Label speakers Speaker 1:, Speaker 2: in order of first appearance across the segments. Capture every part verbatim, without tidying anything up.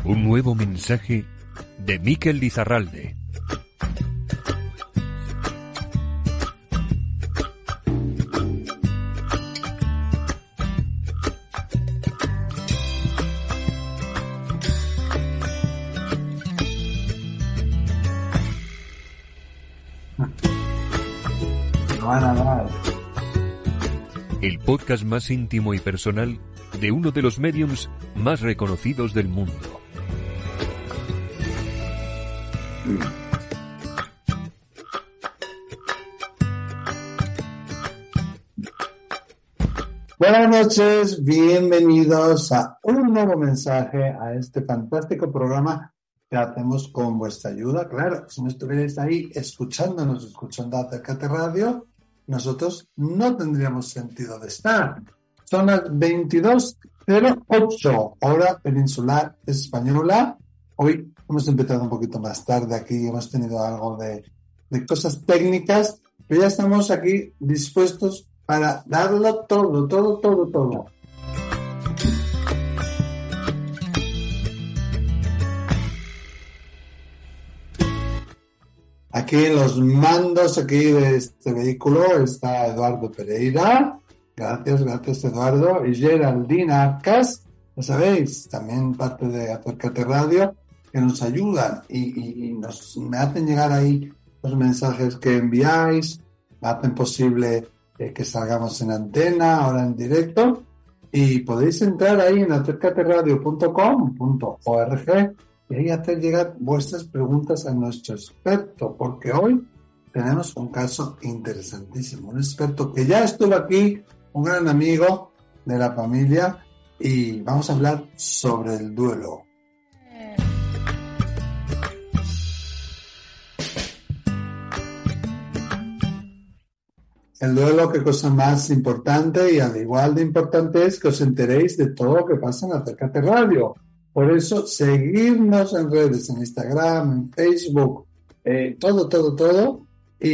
Speaker 1: Un nuevo mensaje de Mikel Lizarralde. El podcast más íntimo y personal de uno de los mediums más reconocidos del mundo.
Speaker 2: Buenas noches, bienvenidos a un nuevo mensaje a este fantástico programa que hacemos con vuestra ayuda. Claro, si no estuvierais ahí escuchándonos, escuchando Acércate Radio, nosotros no tendríamos sentido de estar. Son las veintidós cero ocho, hora peninsular española. Hoy hemos empezado un poquito más tarde aquí, hemos tenido algo de, de cosas técnicas, pero ya estamos aquí dispuestos para darlo todo, todo, todo, todo. Aquí en los mandos aquí de este vehículo está Eduardo Pereira. Gracias, gracias Eduardo. Y Geraldina Arcas, ya sabéis, también parte de Acércate Radio, que nos ayudan y, y, y nos me hacen llegar ahí los mensajes que enviáis, hacen posible eh, que salgamos en antena, ahora en directo. Y podéis entrar ahí en acércate radio punto com punto org y ahí hacer llegar vuestras preguntas a nuestro experto, porque hoy tenemos un caso interesantísimo. Un experto que ya estuvo aquí, un gran amigo de la familia, y vamos a hablar sobre el duelo. El duelo, qué cosa más importante, y al igual de importante es que os enteréis de todo lo que pasa en Acércate Radio. Por eso, seguidnos en redes, en Instagram, en Facebook, eh, todo, todo, todo,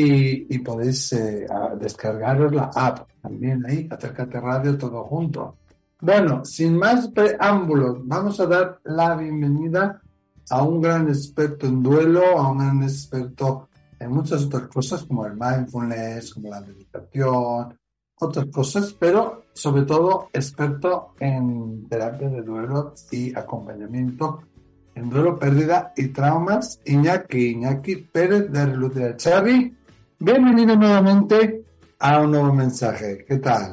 Speaker 2: y, y podéis eh, descargaros la app también ahí, Acércate Radio, todo junto. Bueno, sin más preámbulos, vamos a dar la bienvenida a un gran experto en duelo, a un gran experto en muchas otras cosas, como el mindfulness, como la meditación, otras cosas, pero sobre todo experto en terapia de duelo y acompañamiento en duelo, pérdida y traumas, Iñaki, Iñaki Pérez de Relutia. Xavi, bienvenido nuevamente a un nuevo mensaje. ¿Qué tal?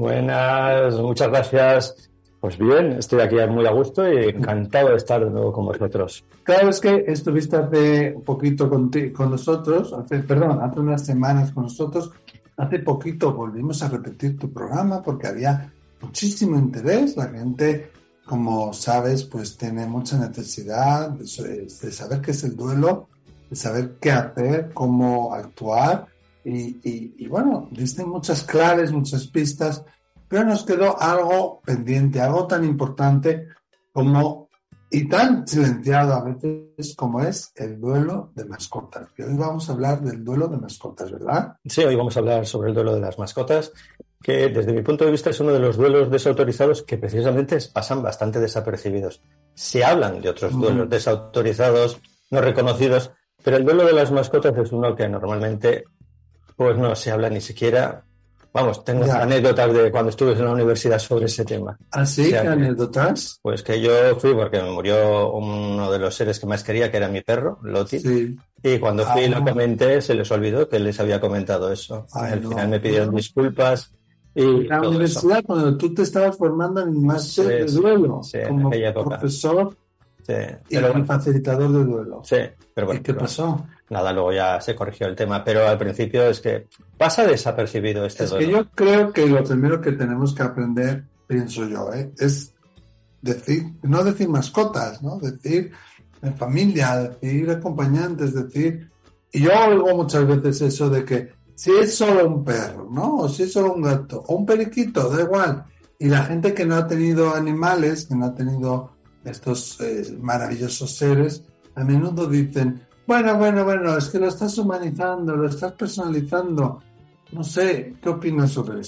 Speaker 3: Buenas, muchas gracias. Pues bien, estoy aquí muy a gusto y encantado de estar de nuevo con vosotros.
Speaker 2: Claro, es que estuviste hace un poquito con, ti, con nosotros, hace, perdón, hace unas semanas con nosotros. Hace poquito volvimos a repetir tu programa porque había muchísimo interés. La gente, como sabes, pues tiene mucha necesidad de, de saber qué es el duelo, de saber qué hacer, cómo actuar. Y, y, y bueno, diste muchas claves, muchas pistas, pero nos quedó algo pendiente, algo tan importante como y tan silenciado a veces como es el duelo de mascotas. Y hoy vamos a hablar del duelo de mascotas, ¿verdad?
Speaker 3: Sí, hoy vamos a hablar sobre el duelo de las mascotas, que desde mi punto de vista es uno de los duelos desautorizados que precisamente pasan bastante desapercibidos. Se hablan de otros duelos mm. desautorizados, no reconocidos, pero el duelo de las mascotas es uno que normalmente pues no se habla ni siquiera. Vamos, tengo ya. anécdotas de cuando estuve en la universidad sobre ese tema.
Speaker 2: ¿Ah, sí? O sea, ¿qué anécdotas?
Speaker 3: Pues que yo fui porque me murió uno de los seres que más quería, que era mi perro, Loti. Sí. Y cuando fui y ah, lo comenté, se les olvidó que les había comentado eso. Ay, Al no, final me pidieron no. disculpas. Y
Speaker 2: la universidad, eso. Cuando tú te estabas formando en máster sí, de duelo,
Speaker 3: sí,
Speaker 2: como
Speaker 3: época.
Speaker 2: profesor
Speaker 3: sí,
Speaker 2: y como facilitador de duelo.
Speaker 3: Sí, pero bueno.
Speaker 2: ¿Y qué
Speaker 3: pero,
Speaker 2: pasó?
Speaker 3: Nada, luego ya se corrigió el tema, pero al principio es que pasa desapercibido este
Speaker 2: es
Speaker 3: duelo.
Speaker 2: Es que yo creo que lo primero que tenemos que aprender, pienso yo, ¿eh? es decir, no decir mascotas, ¿no? Decir familia, decir acompañantes, decir... Y yo oigo muchas veces eso de que si es solo un perro, ¿no? O si es solo un gato, o un periquito, da igual. Y la gente que no ha tenido animales, que no ha tenido estos eh, maravillosos seres, a menudo dicen... Bueno, bueno, bueno, es que lo estás humanizando, lo estás personalizando. No sé, ¿qué opinas sobre eso tú?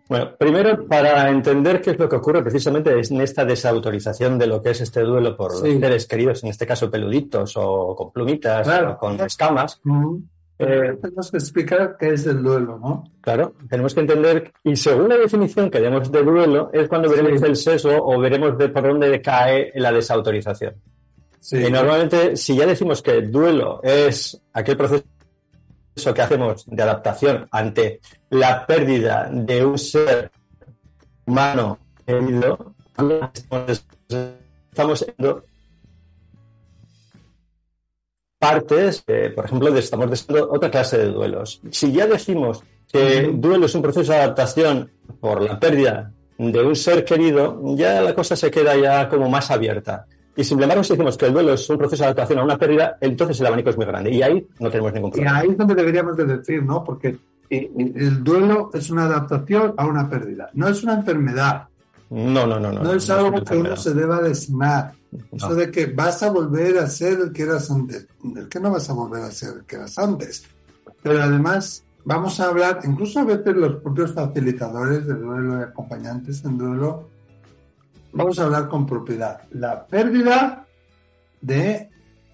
Speaker 3: Bueno, primero, para entender qué es lo que ocurre precisamente en esta desautorización de lo que es este duelo por sí. los seres queridos, en este caso peluditos o con plumitas, claro, o con escamas.
Speaker 2: Uh-huh. Eh, tenemos que explicar qué es el duelo, ¿no?
Speaker 3: Claro, tenemos que entender, y según la definición que demos de duelo, es cuando veremos sí. el sesgo o veremos de por dónde cae la desautorización. Sí. Y normalmente, si ya decimos que el duelo es aquel proceso que hacemos de adaptación ante la pérdida de un ser humano querido, estamos viendo partes, eh, por ejemplo, estamos describiendo otra clase de duelos. Si ya decimos que el duelo es un proceso de adaptación por la pérdida de un ser querido, ya la cosa se queda ya como más abierta. Y sin embargo, si decimos que el duelo es un proceso de adaptación a una pérdida, entonces el abanico es muy grande. Y ahí no tenemos ningún problema.
Speaker 2: Y ahí es donde deberíamos de decir, ¿no? Porque el duelo es una adaptación a una pérdida. No es una enfermedad.
Speaker 3: No, no, no. No,
Speaker 2: no es
Speaker 3: no
Speaker 2: algo
Speaker 3: es
Speaker 2: que uno se deba de sanar. No. Eso de que vas a volver a ser el que eras antes. El que no vas a volver a ser el que eras antes. Pero además vamos a hablar, incluso a veces los propios facilitadores de duelo y acompañantes en duelo, vamos a hablar con propiedad. La pérdida de...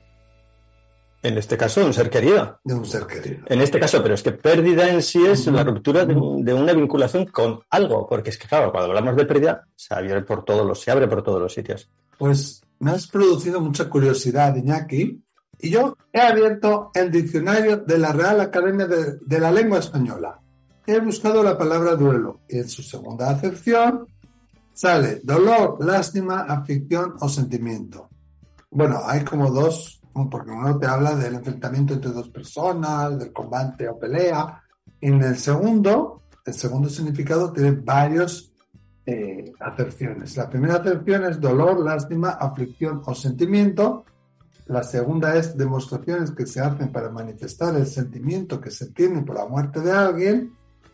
Speaker 3: En este caso, de un ser querido.
Speaker 2: De un ser querido.
Speaker 3: En este caso, pero es que pérdida en sí es uh-huh. la ruptura de, de una vinculación con algo. Porque es que, claro, cuando hablamos de pérdida, se abre por todos los, se abre por todos los sitios.
Speaker 2: Pues me has producido mucha curiosidad, Iñaki. Y yo he abierto el diccionario de la Real Academia de, de la Lengua Española. He buscado la palabra duelo. Y en su segunda acepción sale dolor, lástima, aflicción o sentimiento. Bueno, hay como dos, porque uno te habla del enfrentamiento entre dos personas, del combate o pelea. En el segundo, el segundo significado tiene varias eh, acepciones. La primera acepción es dolor, lástima, aflicción o sentimiento. La segunda es demostraciones que se hacen para manifestar el sentimiento que se tiene por la muerte de alguien.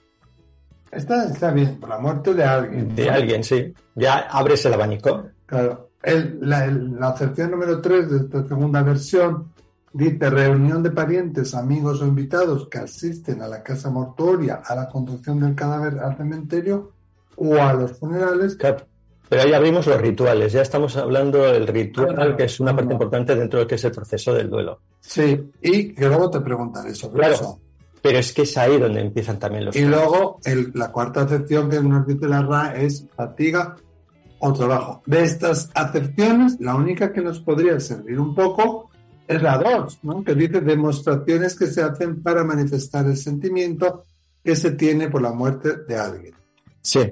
Speaker 2: Está, está bien, por la muerte de alguien.
Speaker 3: De alguien, sí. Ya abres el abanico.
Speaker 2: Claro. El, la, el, la acepción número tres de esta segunda versión dice reunión de parientes, amigos o invitados que asisten a la casa mortuoria, a la conducción del cadáver al cementerio o a los funerales.
Speaker 3: Claro. Pero ahí abrimos los rituales. Ya estamos hablando del ritual, ah, que es una parte no. importante dentro de lo que es el proceso del duelo.
Speaker 2: Sí, y que luego te preguntaré sobre
Speaker 3: claro.
Speaker 2: eso.
Speaker 3: Pero es que es ahí donde empiezan también los...
Speaker 2: Y temas. Luego, el, la cuarta acepción que nos dice la R A E es fatiga o trabajo. De estas acepciones, la única que nos podría servir un poco es la dos, ¿no? Que dice demostraciones que se hacen para manifestar el sentimiento que se tiene por la muerte de alguien.
Speaker 3: Sí.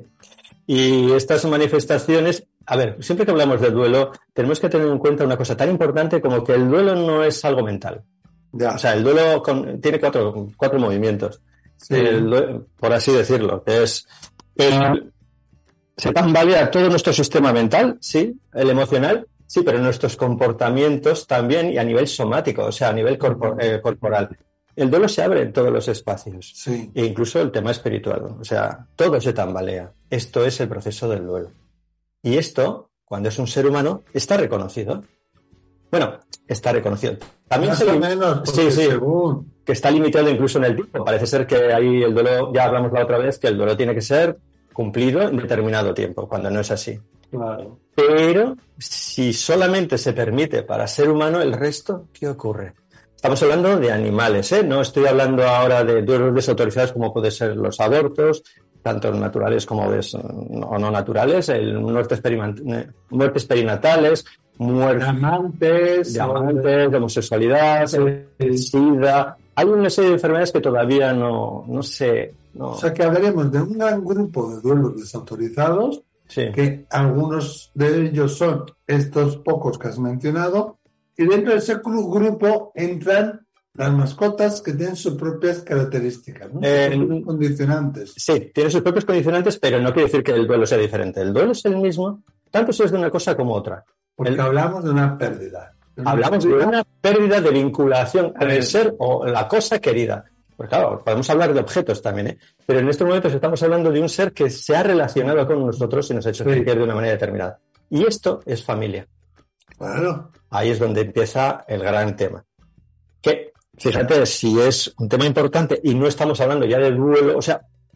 Speaker 3: Y estas manifestaciones... A ver, siempre que hablamos del duelo, tenemos que tener en cuenta una cosa tan importante como que el duelo no es algo mental. Ya. O sea, el duelo con, tiene cuatro, cuatro movimientos, sí. el, por así decirlo, que es el, se tambalea todo nuestro sistema mental, sí, el emocional, sí, pero nuestros comportamientos también y a nivel somático, o sea, a nivel corpor, eh, corporal. El duelo se abre en todos los espacios,
Speaker 2: sí.
Speaker 3: E incluso el tema espiritual, o sea, todo se tambalea. Esto es el proceso del duelo. Y esto, cuando es un ser humano, está reconocido. Bueno, está reconocido. También
Speaker 2: Más
Speaker 3: se
Speaker 2: o menos,
Speaker 3: sí, sí,
Speaker 2: según...
Speaker 3: que está limitado incluso en el tiempo. Parece ser que ahí el duelo, ya hablamos la otra vez, que el duelo tiene que ser cumplido en determinado tiempo, cuando no es así.
Speaker 2: Claro.
Speaker 3: Pero si solamente se permite para ser humano, el resto, ¿qué ocurre? Estamos hablando de animales, ¿eh? No estoy hablando ahora de duelos desautorizados como pueden ser los abortos, tanto naturales como des, o no naturales, el muertes, muertes perinatales, muertes,
Speaker 2: diamantes,
Speaker 3: diamantes, de homosexualidad, sí. SIDA. Hay una serie de enfermedades que todavía no, no sé. No.
Speaker 2: O sea que hablaremos de un gran grupo de duelos desautorizados,
Speaker 3: sí.
Speaker 2: Que algunos de ellos son estos pocos que has mencionado, y dentro de ese grupo entran las mascotas que tienen sus propias características, ¿no?
Speaker 3: Eh,
Speaker 2: sus propios condicionantes.
Speaker 3: Sí, tiene sus propios condicionantes, pero no quiere decir que el duelo sea diferente. El duelo es el mismo, tanto si es de una cosa como otra.
Speaker 2: Porque
Speaker 3: el...
Speaker 2: hablamos de una pérdida.
Speaker 3: De una hablamos pérdida. de una pérdida de vinculación con el ser o la cosa querida. Pues claro, podemos hablar de objetos también, ¿eh? Pero en estos momentos estamos hablando de un ser que se ha relacionado con nosotros y nos ha hecho sentir sí. de una manera determinada. Y esto es familia.
Speaker 2: Claro.
Speaker 3: Ahí es donde empieza el gran tema. Que, fíjate, si es un tema importante y no estamos hablando ya de duelo, o sea,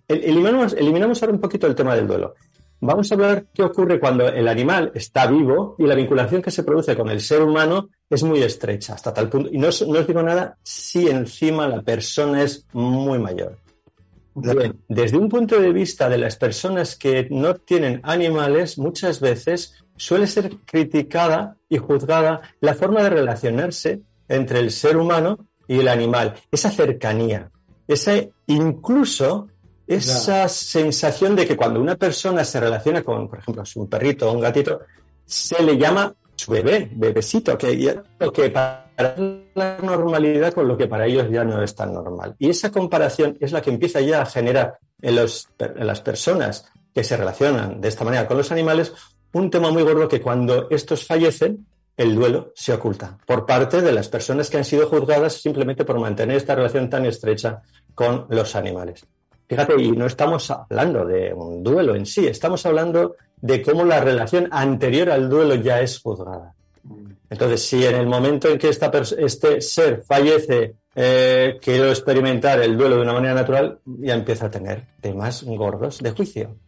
Speaker 3: eliminamos, eliminamos ahora un poquito el tema del duelo. Vamos a hablar qué ocurre cuando el animal está vivo y la vinculación que se produce con el ser humano es muy estrecha, hasta tal punto. Y no os, no os digo nada si encima la persona es muy mayor. Bien, desde un punto de vista de las personas que no tienen animales, muchas veces suele ser criticada y juzgada la forma de relacionarse entre el ser humano y el animal. Esa cercanía, esa incluso... Esa ya. sensación de que cuando una persona se relaciona con, por ejemplo, un perrito o un gatito, se le llama su bebé, bebecito, que, que para la normalidad con lo que para ellos ya no es tan normal. Y esa comparación es la que empieza ya a generar en, los, en las personas que se relacionan de esta manera con los animales un tema muy gordo que cuando estos fallecen, el duelo se oculta por parte de las personas que han sido juzgadas simplemente por mantener esta relación tan estrecha con los animales. Fíjate, y no estamos hablando de un duelo en sí, estamos hablando de cómo la relación anterior al duelo ya es juzgada. Entonces, si en el momento en que esta pers- este ser fallece, eh, quiero experimentar el duelo de una manera natural, ya empieza a tener temas gordos de juicio.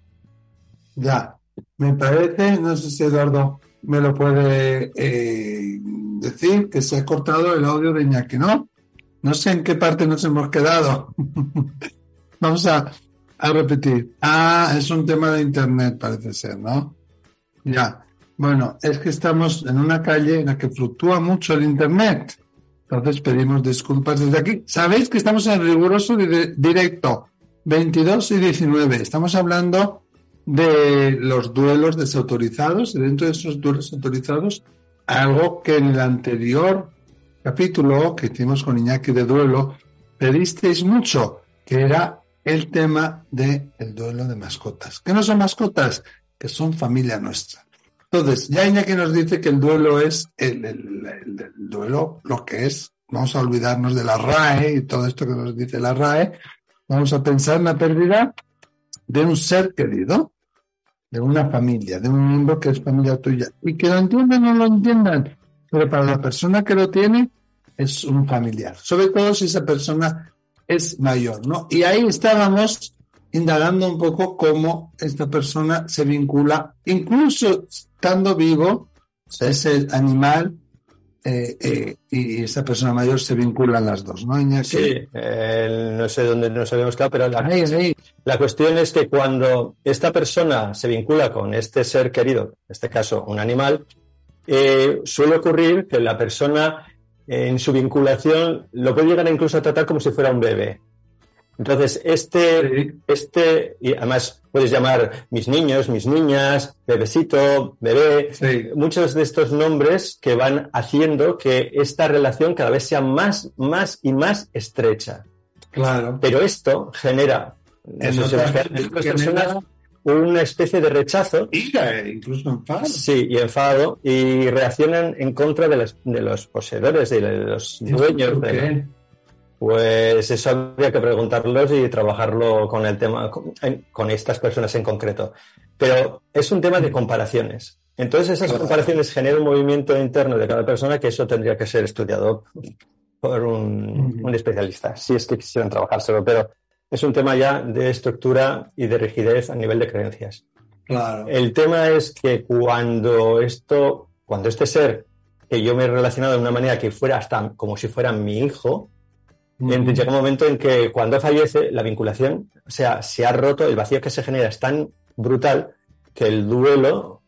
Speaker 2: Ya, me parece, no sé si Eduardo me lo puede eh, decir, que se ha cortado el audio de Iñaki, ¿no? No sé en qué parte nos hemos quedado. Vamos a, a repetir. Ah, es un tema de internet, parece ser, ¿no? Ya. Bueno, es que estamos en una calle en la que fluctúa mucho el internet. Entonces pedimos disculpas desde aquí. Sabéis que estamos en riguroso di- directo, veintidós y diecinueve. Estamos hablando de los duelos desautorizados y dentro de esos duelos autorizados, algo que en el anterior capítulo que hicimos con Iñaki de duelo, pedisteis mucho, que era el tema del duelo de mascotas. ¿Qué no son mascotas? Que son familia nuestra. Entonces, ya Iñaki nos dice que el duelo es el, el, el, el duelo, lo que es, vamos a olvidarnos de la R A E y todo esto que nos dice la R A E, vamos a pensar en la pérdida de un ser querido, de una familia, de un miembro que es familia tuya. Y que lo entiendan o no lo entiendan, pero para la persona que lo tiene es un familiar. Sobre todo si esa persona es mayor, ¿no? Y ahí estábamos indagando un poco cómo esta persona se vincula, incluso estando vivo, sí. Ese animal eh, eh, y esa persona mayor se vinculan las dos, ¿no, Iñaki?
Speaker 3: Sí, eh, no sé dónde nos habíamos quedado, pero la,
Speaker 2: ahí, ahí.
Speaker 3: la cuestión es que cuando esta persona se vincula con este ser querido, en este caso un animal, eh, suele ocurrir que la persona en su vinculación lo puede llegar incluso a tratar como si fuera un bebé. Entonces, este, sí. este y además puedes llamar mis niños, mis niñas, bebecito, bebé, sí. Muchos de estos nombres que van haciendo que esta relación cada vez sea más, más y más estrecha.
Speaker 2: Claro.
Speaker 3: Pero esto genera en no otras personas una especie de rechazo.
Speaker 2: Ira, incluso enfado.
Speaker 3: Sí, y enfado, y reaccionan en contra de los, de los poseedores, de los dueños.
Speaker 2: ¿Por qué?
Speaker 3: De, pues eso habría que preguntarlos y trabajarlo con el tema, con, con estas personas en concreto. Pero es un tema de comparaciones. Entonces esas claro. comparaciones generan un movimiento interno de cada persona que eso tendría que ser estudiado por un, uh-huh. un especialista, si es que quisieran trabajárselo, pero es un tema ya de estructura y de rigidez a nivel de creencias.
Speaker 2: Claro.
Speaker 3: El tema es que cuando esto, cuando este ser que yo me he relacionado de una manera que fuera hasta como si fuera mi hijo, uh-huh. llega un momento en que cuando fallece la vinculación, o sea, se ha roto, el vacío que se genera es tan brutal que el duelo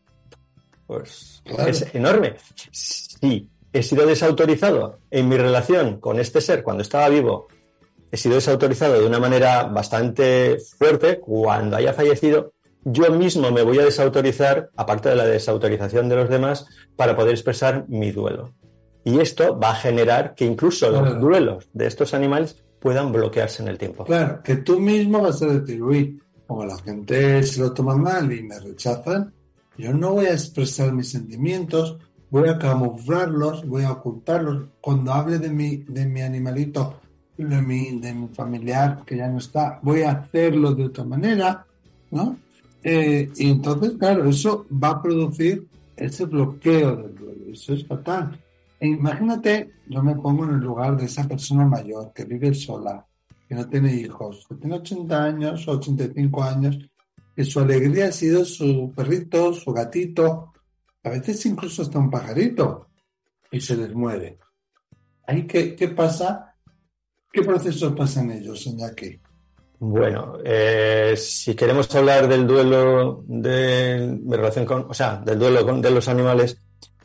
Speaker 3: pues claro. es enorme. Sí. He sido desautorizado en mi relación con este ser cuando estaba vivo. He sido desautorizado de una manera bastante fuerte. Cuando haya fallecido, yo mismo me voy a desautorizar, aparte de la desautorización de los demás, para poder expresar mi duelo. Y esto va a generar que incluso claro. los duelos de estos animales puedan bloquearse en el tiempo.
Speaker 2: Claro, que tú mismo vas a decir, uy, como la gente se lo toma mal y me rechazan, yo no voy a expresar mis sentimientos, voy a camuflarlos, voy a ocultarlos. Cuando hable de mi, de mi animalito, de mi, de mi familiar que ya no está, voy a hacerlo de otra manera, ¿no? Eh, y entonces, claro, eso va a producir ese bloqueo del duelo. Eso es fatal. E imagínate, yo me pongo en el lugar de esa persona mayor que vive sola, que no tiene hijos, que tiene ochenta años o ochenta y cinco años, que su alegría ha sido su perrito, su gatito, a veces incluso hasta un pajarito, y se les muere. ¿Ahí qué, qué pasa? ¿Qué procesos pasan ellos, Iñaki?
Speaker 3: Bueno, eh, si queremos hablar del duelo de, de relación con, o sea, del duelo con, de los animales,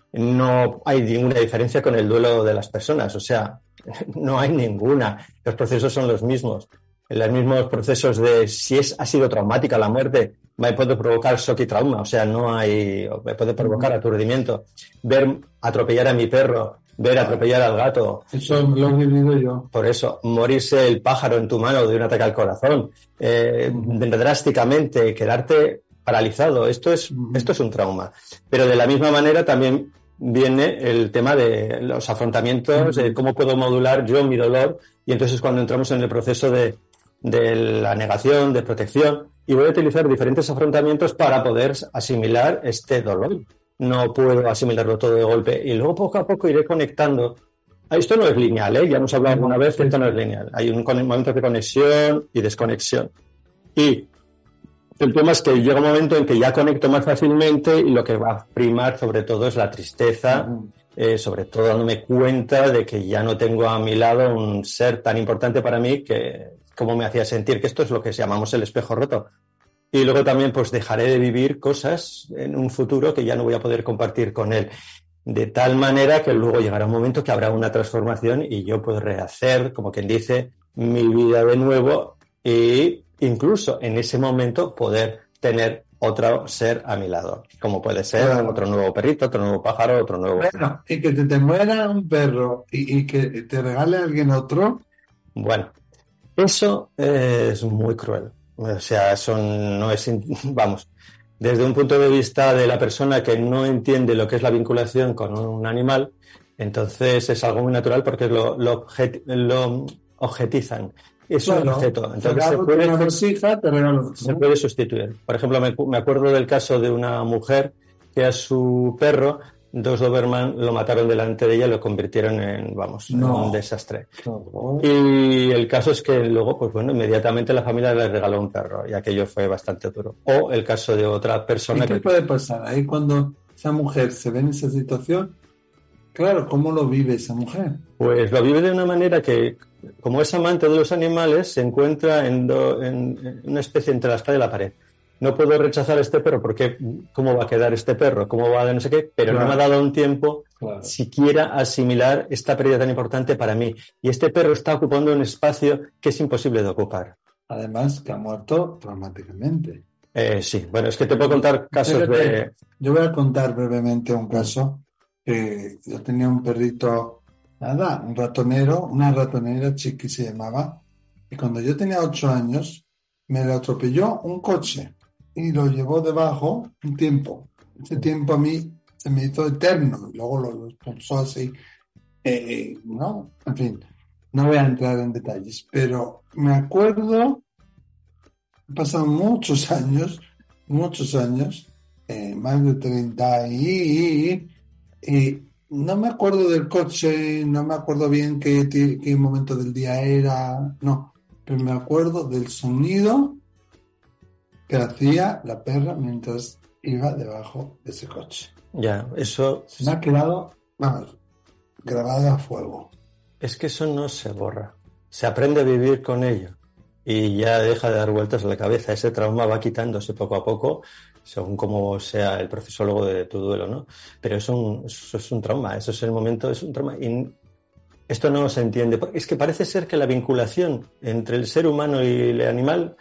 Speaker 3: no hay ninguna diferencia con el duelo de las personas, o sea, no hay ninguna. Los procesos son los mismos. Los mismos procesos de si es, ha sido traumática la muerte, me puede provocar shock y trauma, o sea, no hay, me puede provocar aturdimiento. Ver atropellar a mi perro, ver atropellar al gato.
Speaker 2: Eso lo he vivido yo.
Speaker 3: Por eso, morirse el pájaro en tu mano de un ataque al corazón, eh, uh-huh. drásticamente, quedarte paralizado, esto es, uh-huh. esto es un trauma. Pero de la misma manera también viene el tema de los afrontamientos, uh-huh. de cómo puedo modular yo mi dolor, y entonces cuando entramos en el proceso de, de la negación, de protección, y voy a utilizar diferentes afrontamientos para poder asimilar este dolor. No puedo asimilarlo todo de golpe, y luego poco a poco iré conectando. Esto no es lineal, ¿eh? Ya hemos hablado alguna vez que esto no es lineal. Hay un momento de conexión y desconexión. Y el tema es que llega un momento en que ya conecto más fácilmente y lo que va a primar sobre todo es la tristeza, uh-huh. eh, sobre todo dándome cuenta de que ya no tengo a mi lado un ser tan importante para mí que como me hacía sentir, que esto es lo que llamamos el espejo roto. Y luego también pues dejaré de vivir cosas en un futuro que ya no voy a poder compartir con él. De tal manera que luego llegará un momento que habrá una transformación y yo podré hacer, como quien dice, mi vida de nuevo e incluso en ese momento poder tener otro ser a mi lado, como puede ser claro. otro nuevo perrito, otro nuevo pájaro, otro nuevo...
Speaker 2: Bueno, y que te, te muera un perro y, y que te regale a alguien otro.
Speaker 3: Bueno, eso es muy cruel. O sea, eso no es... Vamos... Desde un punto de vista de la persona que no entiende lo que es la vinculación con un animal, entonces es algo muy natural porque lo, lo, objet, lo objetizan. Es claro, un objeto. Entonces
Speaker 2: regalo,
Speaker 3: se, puede,
Speaker 2: una vasija, te regalo.
Speaker 3: se puede sustituir. Por ejemplo, me, me acuerdo del caso de una mujer que a su perro, dos Doberman, lo mataron delante de ella y lo convirtieron en, vamos, no. en un desastre. No. Y el caso es que luego, pues bueno, inmediatamente la familia le regaló un perro y aquello fue bastante duro. O el caso de otra persona...
Speaker 2: ¿Y qué
Speaker 3: que...
Speaker 2: puede pasar ahí cuando esa mujer se ve en esa situación? Claro, ¿cómo lo vive esa mujer?
Speaker 3: Pues lo vive de una manera que, como es amante de los animales, se encuentra en, do, en, en una especie entre la espada y la pared. No puedo rechazar a este perro porque ¿cómo va a quedar este perro? ¿Cómo va a no sé qué? Pero claro. no me ha dado un tiempo claro. siquiera asimilar esta pérdida tan importante para mí. Y este perro está ocupando un espacio que es imposible de ocupar.
Speaker 2: Además, que ha muerto traumáticamente.
Speaker 3: Eh, sí, bueno, es que te puedo contar casos Fíjate, de...
Speaker 2: Yo voy a contar brevemente un caso. Que yo tenía un perrito, nada, un ratonero, una ratonera Chiqui se llamaba. Y cuando yo tenía ocho años, me lo atropelló un coche. Y lo llevó debajo un tiempo. Ese tiempo a mí se me hizo eterno. Luego lo, lo expulsó así. Eh, eh, ¿no? En fin, no voy a entrar en detalles. Pero me acuerdo, han pasado muchos años, muchos años, eh, más de treinta y, y no me acuerdo del coche, no me acuerdo bien qué, qué momento del día era, no. Pero me acuerdo del sonido que hacía la perra mientras iba debajo de ese coche.
Speaker 3: Ya, eso...
Speaker 2: Me ha quedado, vamos, grabado a fuego.
Speaker 3: Es que eso no se borra. Se aprende a vivir con ello. Y ya deja de dar vueltas a la cabeza. Ese trauma va quitándose poco a poco, según cómo sea el proceso luego de tu duelo, ¿no? Pero es un, eso es un trauma. Eso es el momento, es un trauma. Y esto no se entiende. Es que parece ser que la vinculación entre el ser humano y el animal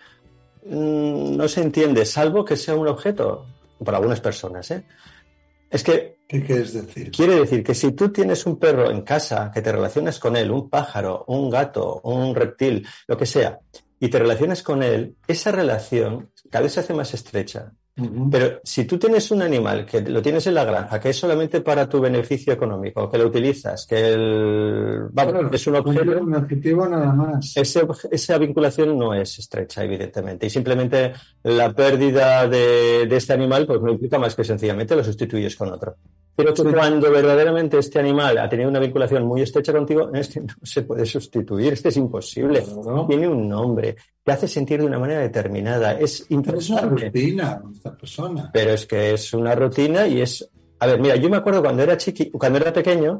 Speaker 3: no se entiende, salvo que sea un objeto, por algunas personas, ¿eh? Es que...
Speaker 2: ¿Qué quieres decir?
Speaker 3: Quiere decir que si tú tienes un perro en casa, que te relacionas con él, un pájaro, un gato, un reptil, lo que sea, y te relacionas con él, esa relación cada vez se hace más estrecha. Uh-huh. Pero si tú tienes un animal que lo tienes en la granja, que es solamente para tu beneficio económico, que lo utilizas, que el, vamos, bueno, es un objeto,
Speaker 2: un objetivo nada más.
Speaker 3: Ese, esa vinculación no es estrecha, evidentemente, y simplemente la pérdida de, de este animal pues no implica más que sencillamente lo sustituyes con otro. pero que cuando verdaderamente este animal ha tenido una vinculación muy estrecha contigo, este no se puede sustituir, este es imposible. ¿No? Tiene un nombre, te hace sentir de una manera determinada, es importante.
Speaker 2: Es una rutina, esta persona.
Speaker 3: Pero es que es una rutina y es... A ver, mira, yo me acuerdo cuando era chiqui, cuando era pequeño,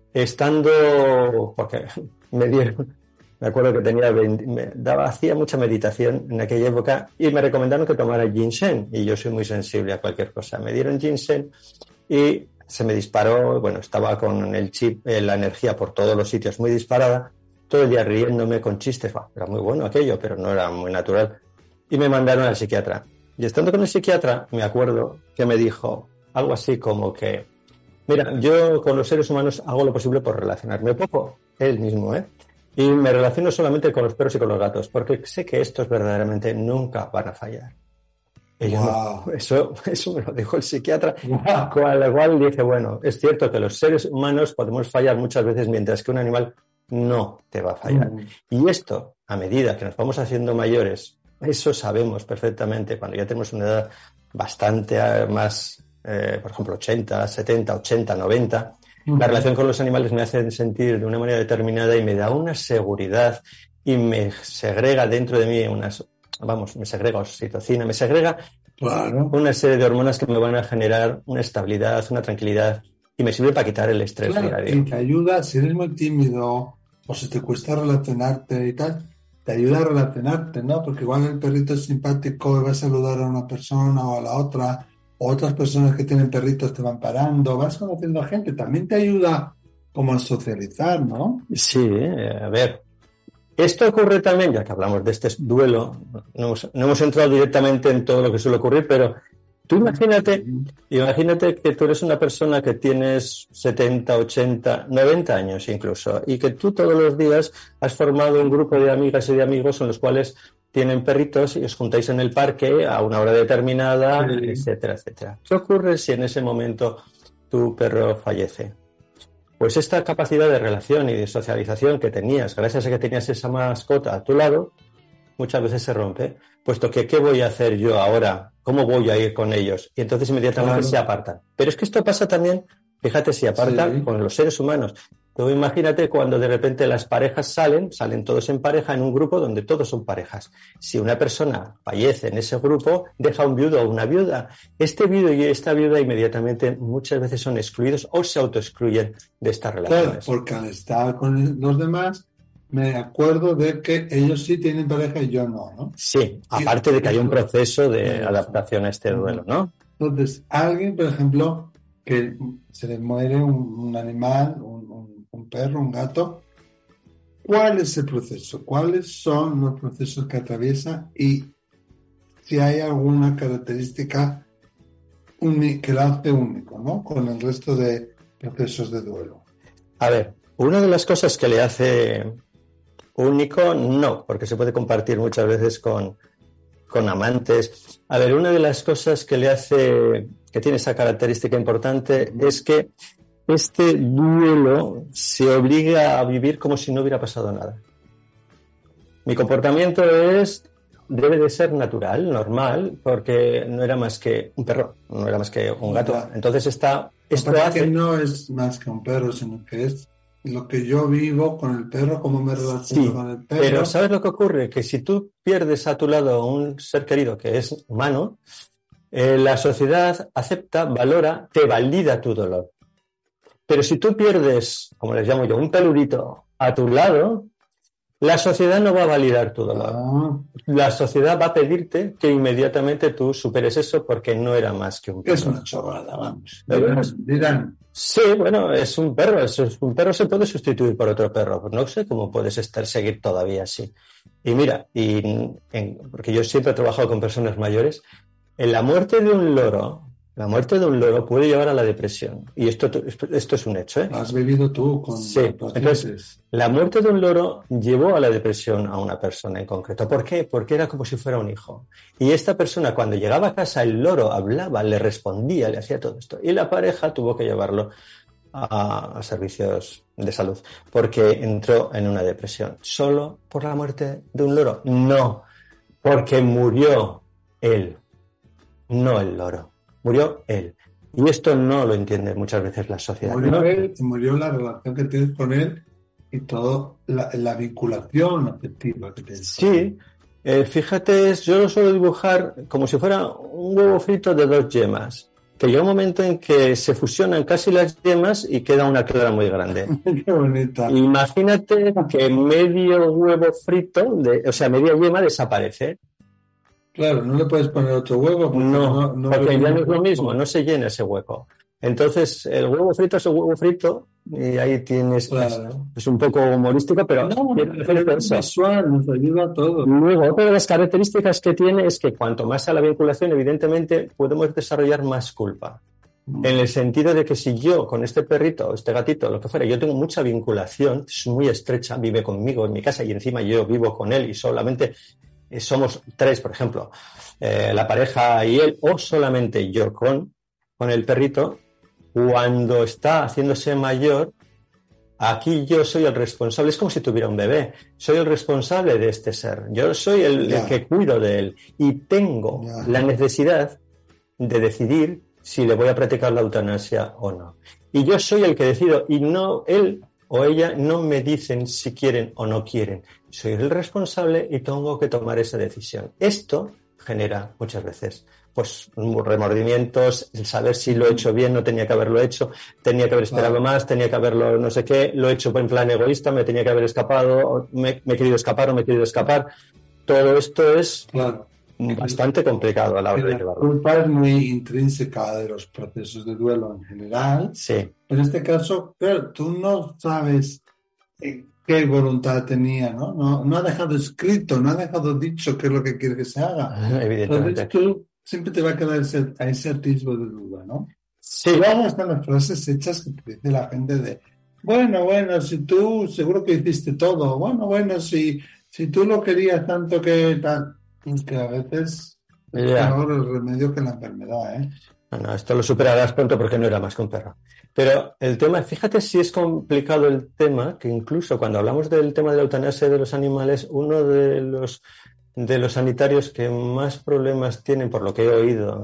Speaker 3: estando... porque me dieron... Me acuerdo que tenía veinte, me daba, hacía mucha meditación en aquella época y me recomendaron que tomara ginseng, y yo soy muy sensible a cualquier cosa. Me dieron ginseng y se me disparó, bueno, estaba con el chip, eh, la energía por todos los sitios muy disparada, todo el día riéndome con chistes. Bah, era muy bueno aquello, pero no era muy natural. Y me mandaron al psiquiatra. Y estando con el psiquiatra, me acuerdo que me dijo algo así como que, mira, yo con los seres humanos hago lo posible por relacionarme poco, él mismo, ¿eh? Y me relaciono solamente con los perros y con los gatos, porque sé que estos verdaderamente nunca van a fallar. Y yo, wow. no, eso, eso me lo dijo el psiquiatra, wow. Con lo cual dije, bueno, es cierto que los seres humanos podemos fallar muchas veces, mientras que un animal no te va a fallar. Mm. Y esto, a medida que nos vamos haciendo mayores, eso sabemos perfectamente, cuando ya tenemos una edad bastante más, eh, por ejemplo, ochenta, setenta, ochenta, noventa, uh-huh. La relación con los animales me hace sentir de una manera determinada y me da una seguridad y me segrega dentro de mí unas, vamos, me segrega oxitocina, me segrega claro. Una serie de hormonas que me van a generar una estabilidad, una tranquilidad y me sirve para quitar el estrés
Speaker 2: claro,
Speaker 3: diario.
Speaker 2: Y te ayuda, si eres muy tímido o si te cuesta relacionarte y tal, te ayuda a relacionarte, ¿no? Porque igual el perrito es simpático y va a saludar a una persona o a la otra, o otras personas que tienen perritos te van parando, vas conociendo a gente, también te ayuda como a socializar, ¿no?
Speaker 3: Sí, a ver, esto ocurre también, ya que hablamos de este duelo, no hemos, no hemos entrado directamente en todo lo que suele ocurrir, pero tú imagínate, imagínate que tú eres una persona que tienes setenta, ochenta, noventa años incluso, y que tú todos los días has formado un grupo de amigas y de amigos en los cuales tienen perritos y os juntáis en el parque a una hora determinada, sí. etcétera, etcétera. ¿Qué ocurre si en ese momento tu perro fallece? Pues esta capacidad de relación y de socialización que tenías, gracias a que tenías esa mascota a tu lado, muchas veces se rompe, puesto que ¿qué voy a hacer yo ahora? ¿Cómo voy a ir con ellos? Y entonces inmediatamente claro. se apartan. Pero es que esto pasa también, fíjate, si apartan sí. con los seres humanos. Tú imagínate cuando de repente las parejas salen, salen todos en pareja en un grupo donde todos son parejas. Si una persona fallece en ese grupo, deja un viudo o una viuda. Este viudo y esta viuda inmediatamente muchas veces son excluidos o se autoexcluyen de estas relaciones.
Speaker 2: Claro, porque al estar con los demás, me acuerdo de que ellos sí tienen pareja y yo no, ¿no?
Speaker 3: Sí, aparte de que hay un proceso de adaptación a este duelo, ¿no?
Speaker 2: Entonces, alguien, por ejemplo, que se le muere un, un animal, un, un, un perro, un gato, ¿cuál es el proceso? ¿Cuáles son los procesos que atraviesa? Y si hay alguna característica uni- que lo hace único, ¿no? Con el resto de procesos de duelo.
Speaker 3: A ver, una de las cosas que le hace único, no, porque se puede compartir muchas veces con, con amantes. A ver, una de las cosas que le hace, que tiene esa característica importante, es que este duelo se obliga a vivir como si no hubiera pasado nada. Mi comportamiento es, debe de ser natural, normal, porque no era más que un perro, no era más que un gato. Entonces está, esto hace...
Speaker 2: que no es más que un perro, sino que es lo que yo vivo con el perro, cómo me relaciono
Speaker 3: sí,
Speaker 2: con el perro.
Speaker 3: Pero ¿sabes lo que ocurre? Que si tú pierdes a tu lado un ser querido que es humano, eh, la sociedad acepta, valora, te valida tu dolor. Pero si tú pierdes, como les llamo yo, un peludito a tu lado, la sociedad no va a validar tu dolor. Ah. La sociedad va a pedirte que inmediatamente tú superes eso porque no era más que un perro.
Speaker 2: Es una chorrada, vamos. Dirán, dirán.
Speaker 3: Sí, bueno, es un perro. Es un perro se puede sustituir por otro perro. No sé cómo puedes estar seguir todavía así. Y mira, y en, porque yo siempre he trabajado con personas mayores, en la muerte de un loro, la muerte de un loro puede llevar a la depresión. Y esto, esto es un hecho, ¿eh?
Speaker 2: Lo has vivido tú con
Speaker 3: sí. Entonces, la muerte de un loro llevó a la depresión a una persona en concreto. ¿Por qué? Porque era como si fuera un hijo. Y esta persona, cuando llegaba a casa, el loro hablaba, le respondía, le hacía todo esto. Y la pareja tuvo que llevarlo a, a servicios de salud porque entró en una depresión. ¿Solo por la muerte de un loro? No, porque murió él, no el loro. Murió él. Y esto no lo entiende muchas veces la sociedad.
Speaker 2: Murió
Speaker 3: ¿no?
Speaker 2: él, murió la relación que tienes con él y toda la, la vinculación afectiva que tienes.
Speaker 3: Sí, eh, fíjate, yo lo suelo dibujar como si fuera un huevo frito de dos yemas, que llega un momento en que se fusionan casi las yemas y queda una clara muy grande.
Speaker 2: Qué bonita.
Speaker 3: Imagínate que medio huevo frito, de, o sea, media yema desaparece.
Speaker 2: Claro, no le puedes poner otro huevo. Porque
Speaker 3: No,
Speaker 2: no, no
Speaker 3: porque ya no es lo
Speaker 2: huevo.
Speaker 3: mismo, no se llena ese hueco. Entonces, el huevo frito es el huevo frito y ahí tienes,
Speaker 2: Claro.
Speaker 3: es, es un poco humorístico, pero
Speaker 2: No,
Speaker 3: quiero decir
Speaker 2: es
Speaker 3: eso.
Speaker 2: visual, nos ayuda a todos.
Speaker 3: Luego, otra de las características que tiene es que cuanto más a la vinculación, evidentemente, podemos desarrollar más culpa. En el sentido de que si yo, con este perrito, este gatito, lo que fuera, yo tengo mucha vinculación, es muy estrecha, vive conmigo en mi casa y encima yo vivo con él y solamente somos tres, por ejemplo, eh, la pareja y él, o solamente yo con, con el perrito, cuando está haciéndose mayor, aquí yo soy el responsable, es como si tuviera un bebé, soy el responsable de este ser, yo soy el, el que cuido de él y tengo
Speaker 2: Ya.
Speaker 3: la necesidad de decidir si le voy a practicar la eutanasia o no. Y yo soy el que decido y no él o ella no me dicen si quieren o no quieren. Soy el responsable y tengo que tomar esa decisión. Esto genera muchas veces pues remordimientos, el saber si lo he hecho bien, no tenía que haberlo hecho, tenía que haber esperado
Speaker 2: Claro.
Speaker 3: más, tenía que haberlo no sé qué, lo he hecho en plan egoísta, me tenía que haber escapado, me, me he querido escapar o me he querido escapar. Todo esto es
Speaker 2: Claro.
Speaker 3: bastante complicado a la hora de
Speaker 2: La
Speaker 3: llevarlo.
Speaker 2: culpa es muy intrínseca de los procesos de duelo en general.
Speaker 3: Sí,
Speaker 2: En este caso, claro, tú no sabes eh, qué voluntad tenía, ¿no? No, no ha dejado escrito, no ha dejado dicho qué es lo que quiere que se haga.
Speaker 3: evidentemente.
Speaker 2: Entonces tú siempre te va a quedar ese, a ese atisbo de duda, ¿no?
Speaker 3: Sí,
Speaker 2: Y luego están las frases hechas que te dice la gente de, bueno, bueno, si tú seguro que hiciste todo, bueno, bueno, si, si tú lo querías tanto que tal, y que a veces es
Speaker 3: Ya.
Speaker 2: peor el remedio que la enfermedad, ¿eh?
Speaker 3: no, no, esto lo superarás pronto porque no era más que un perro. Pero el tema, fíjate si es complicado el tema, que incluso cuando hablamos del tema de la eutanasia de los animales, uno de los de los sanitarios que más problemas tienen, por lo que he oído,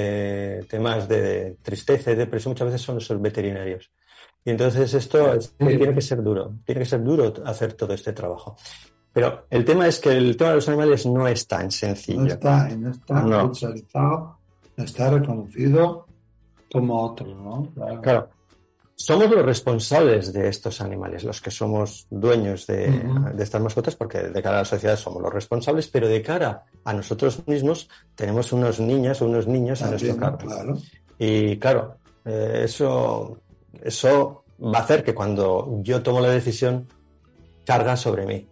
Speaker 3: de temas de tristeza y depresión, muchas veces son los veterinarios. Y entonces esto es,
Speaker 2: Sí.
Speaker 3: tiene que ser duro, tiene que ser duro hacer todo este trabajo. Pero el tema es que el tema de los animales no es tan sencillo.
Speaker 2: No está, y no está
Speaker 3: No.
Speaker 2: visualizado, no está reconocido como otro, ¿no? Claro.
Speaker 3: Claro, somos los responsables de estos animales, los que somos dueños de,
Speaker 2: Ujú.
Speaker 3: de estas mascotas, porque de cara a la sociedad somos los responsables, pero de cara a nosotros mismos tenemos unos niñas o unos niños a nuestro
Speaker 2: También,
Speaker 3: cargo.
Speaker 2: claro.
Speaker 3: Y claro, eh, eso, eso va a hacer que cuando yo tomo la decisión, carga sobre mí.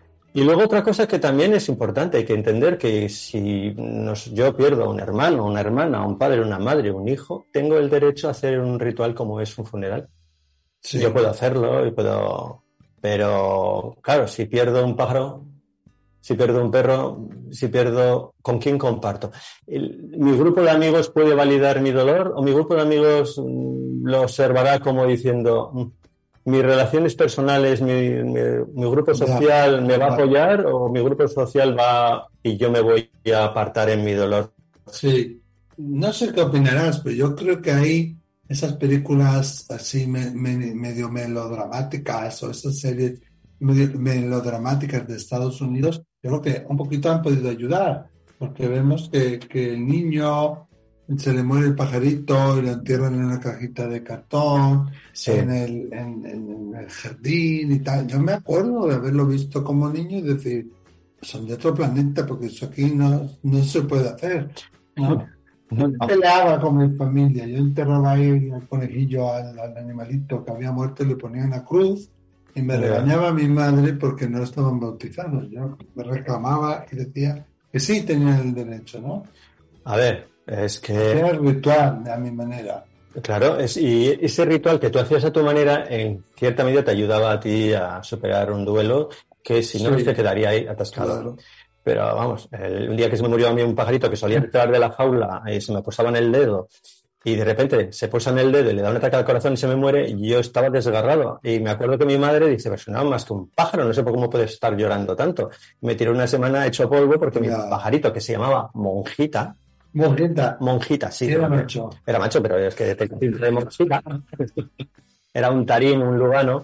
Speaker 3: Y luego otra cosa que también es importante, hay que entender que si nos, yo pierdo a un hermano, una hermana, un padre, una madre, un hijo, tengo el derecho a hacer un ritual como es un funeral.
Speaker 2: Sí.
Speaker 3: Yo puedo hacerlo y puedo... Pero, claro, si pierdo un pájaro, si pierdo un perro, si pierdo... ¿Con quién comparto? El- ¿Mi grupo de amigos puede validar mi dolor o mi grupo de amigos mm, lo observará como diciendo... "Mm, mis relaciones personales, mi, mi, mi grupo social me va a apoyar o mi grupo social va y yo me voy a apartar en mi dolor"?
Speaker 2: Sí, no sé qué opinarás, pero yo creo que ahí esas películas así me- me- medio melodramáticas o esas series medio melodramáticas de Estados Unidos, yo creo que un poquito han podido ayudar, porque vemos que, que el niño se le muere el pajarito y lo entierran en una cajita de cartón,
Speaker 3: Sí.
Speaker 2: en el, en, en el jardín y tal. Yo me acuerdo de haberlo visto como niño y decir, son de otro planeta, porque eso aquí no, no se puede hacer, ¿no?
Speaker 3: No,
Speaker 2: Yo peleaba con mi familia, yo enterraba ahí al conejillo, al, al animalito que había muerto y le ponía una cruz y me
Speaker 3: Ya.
Speaker 2: regañaba a mi madre porque no estaban bautizados. Yo me reclamaba y decía que sí tenían el derecho, ¿no?
Speaker 3: A ver, es que...
Speaker 2: Era el ritual a mi manera.
Speaker 3: Claro, es, y ese ritual que tú hacías a tu manera, en cierta medida te ayudaba a ti a superar un duelo que si no
Speaker 2: Sí.
Speaker 3: te quedaría ahí atascado.
Speaker 2: Claro.
Speaker 3: Pero vamos, el, un día que se me murió a mí un pajarito que solía entrar de la jaula y se me posaba en el dedo y de repente se posa en el dedo y le da un ataque al corazón y se me muere, y yo estaba desgarrado. Y me acuerdo que mi madre dice, pero no, más que un pájaro, no sé por cómo puedes estar llorando tanto. Me tiró una semana hecho polvo porque
Speaker 2: Ya.
Speaker 3: mi pajarito, que se llamaba Monjita,
Speaker 2: Monjita.
Speaker 3: Monjita, sí.
Speaker 2: Era macho.
Speaker 3: Era macho, pero es que te de monjita. Era un tarín, un lugano.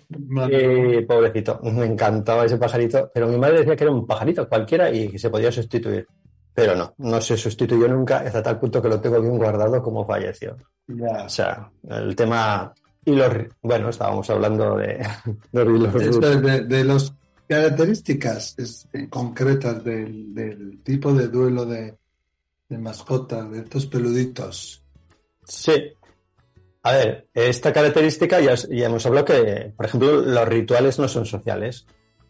Speaker 3: Y pobrecito, me encantaba ese pajarito. Pero mi madre decía que era un pajarito cualquiera y se podía sustituir. Pero no, no se sustituyó nunca, hasta tal punto que lo tengo bien guardado como falleció.
Speaker 2: Ya.
Speaker 3: O sea, el tema... Y los... Bueno, estábamos hablando de... de, los,
Speaker 2: de, de, de las características este, concretas del, del tipo de duelo de, de mascotas, de estos peluditos.
Speaker 3: Sí. A ver, esta característica ya, ya hemos hablado que, por ejemplo, los rituales no son sociales.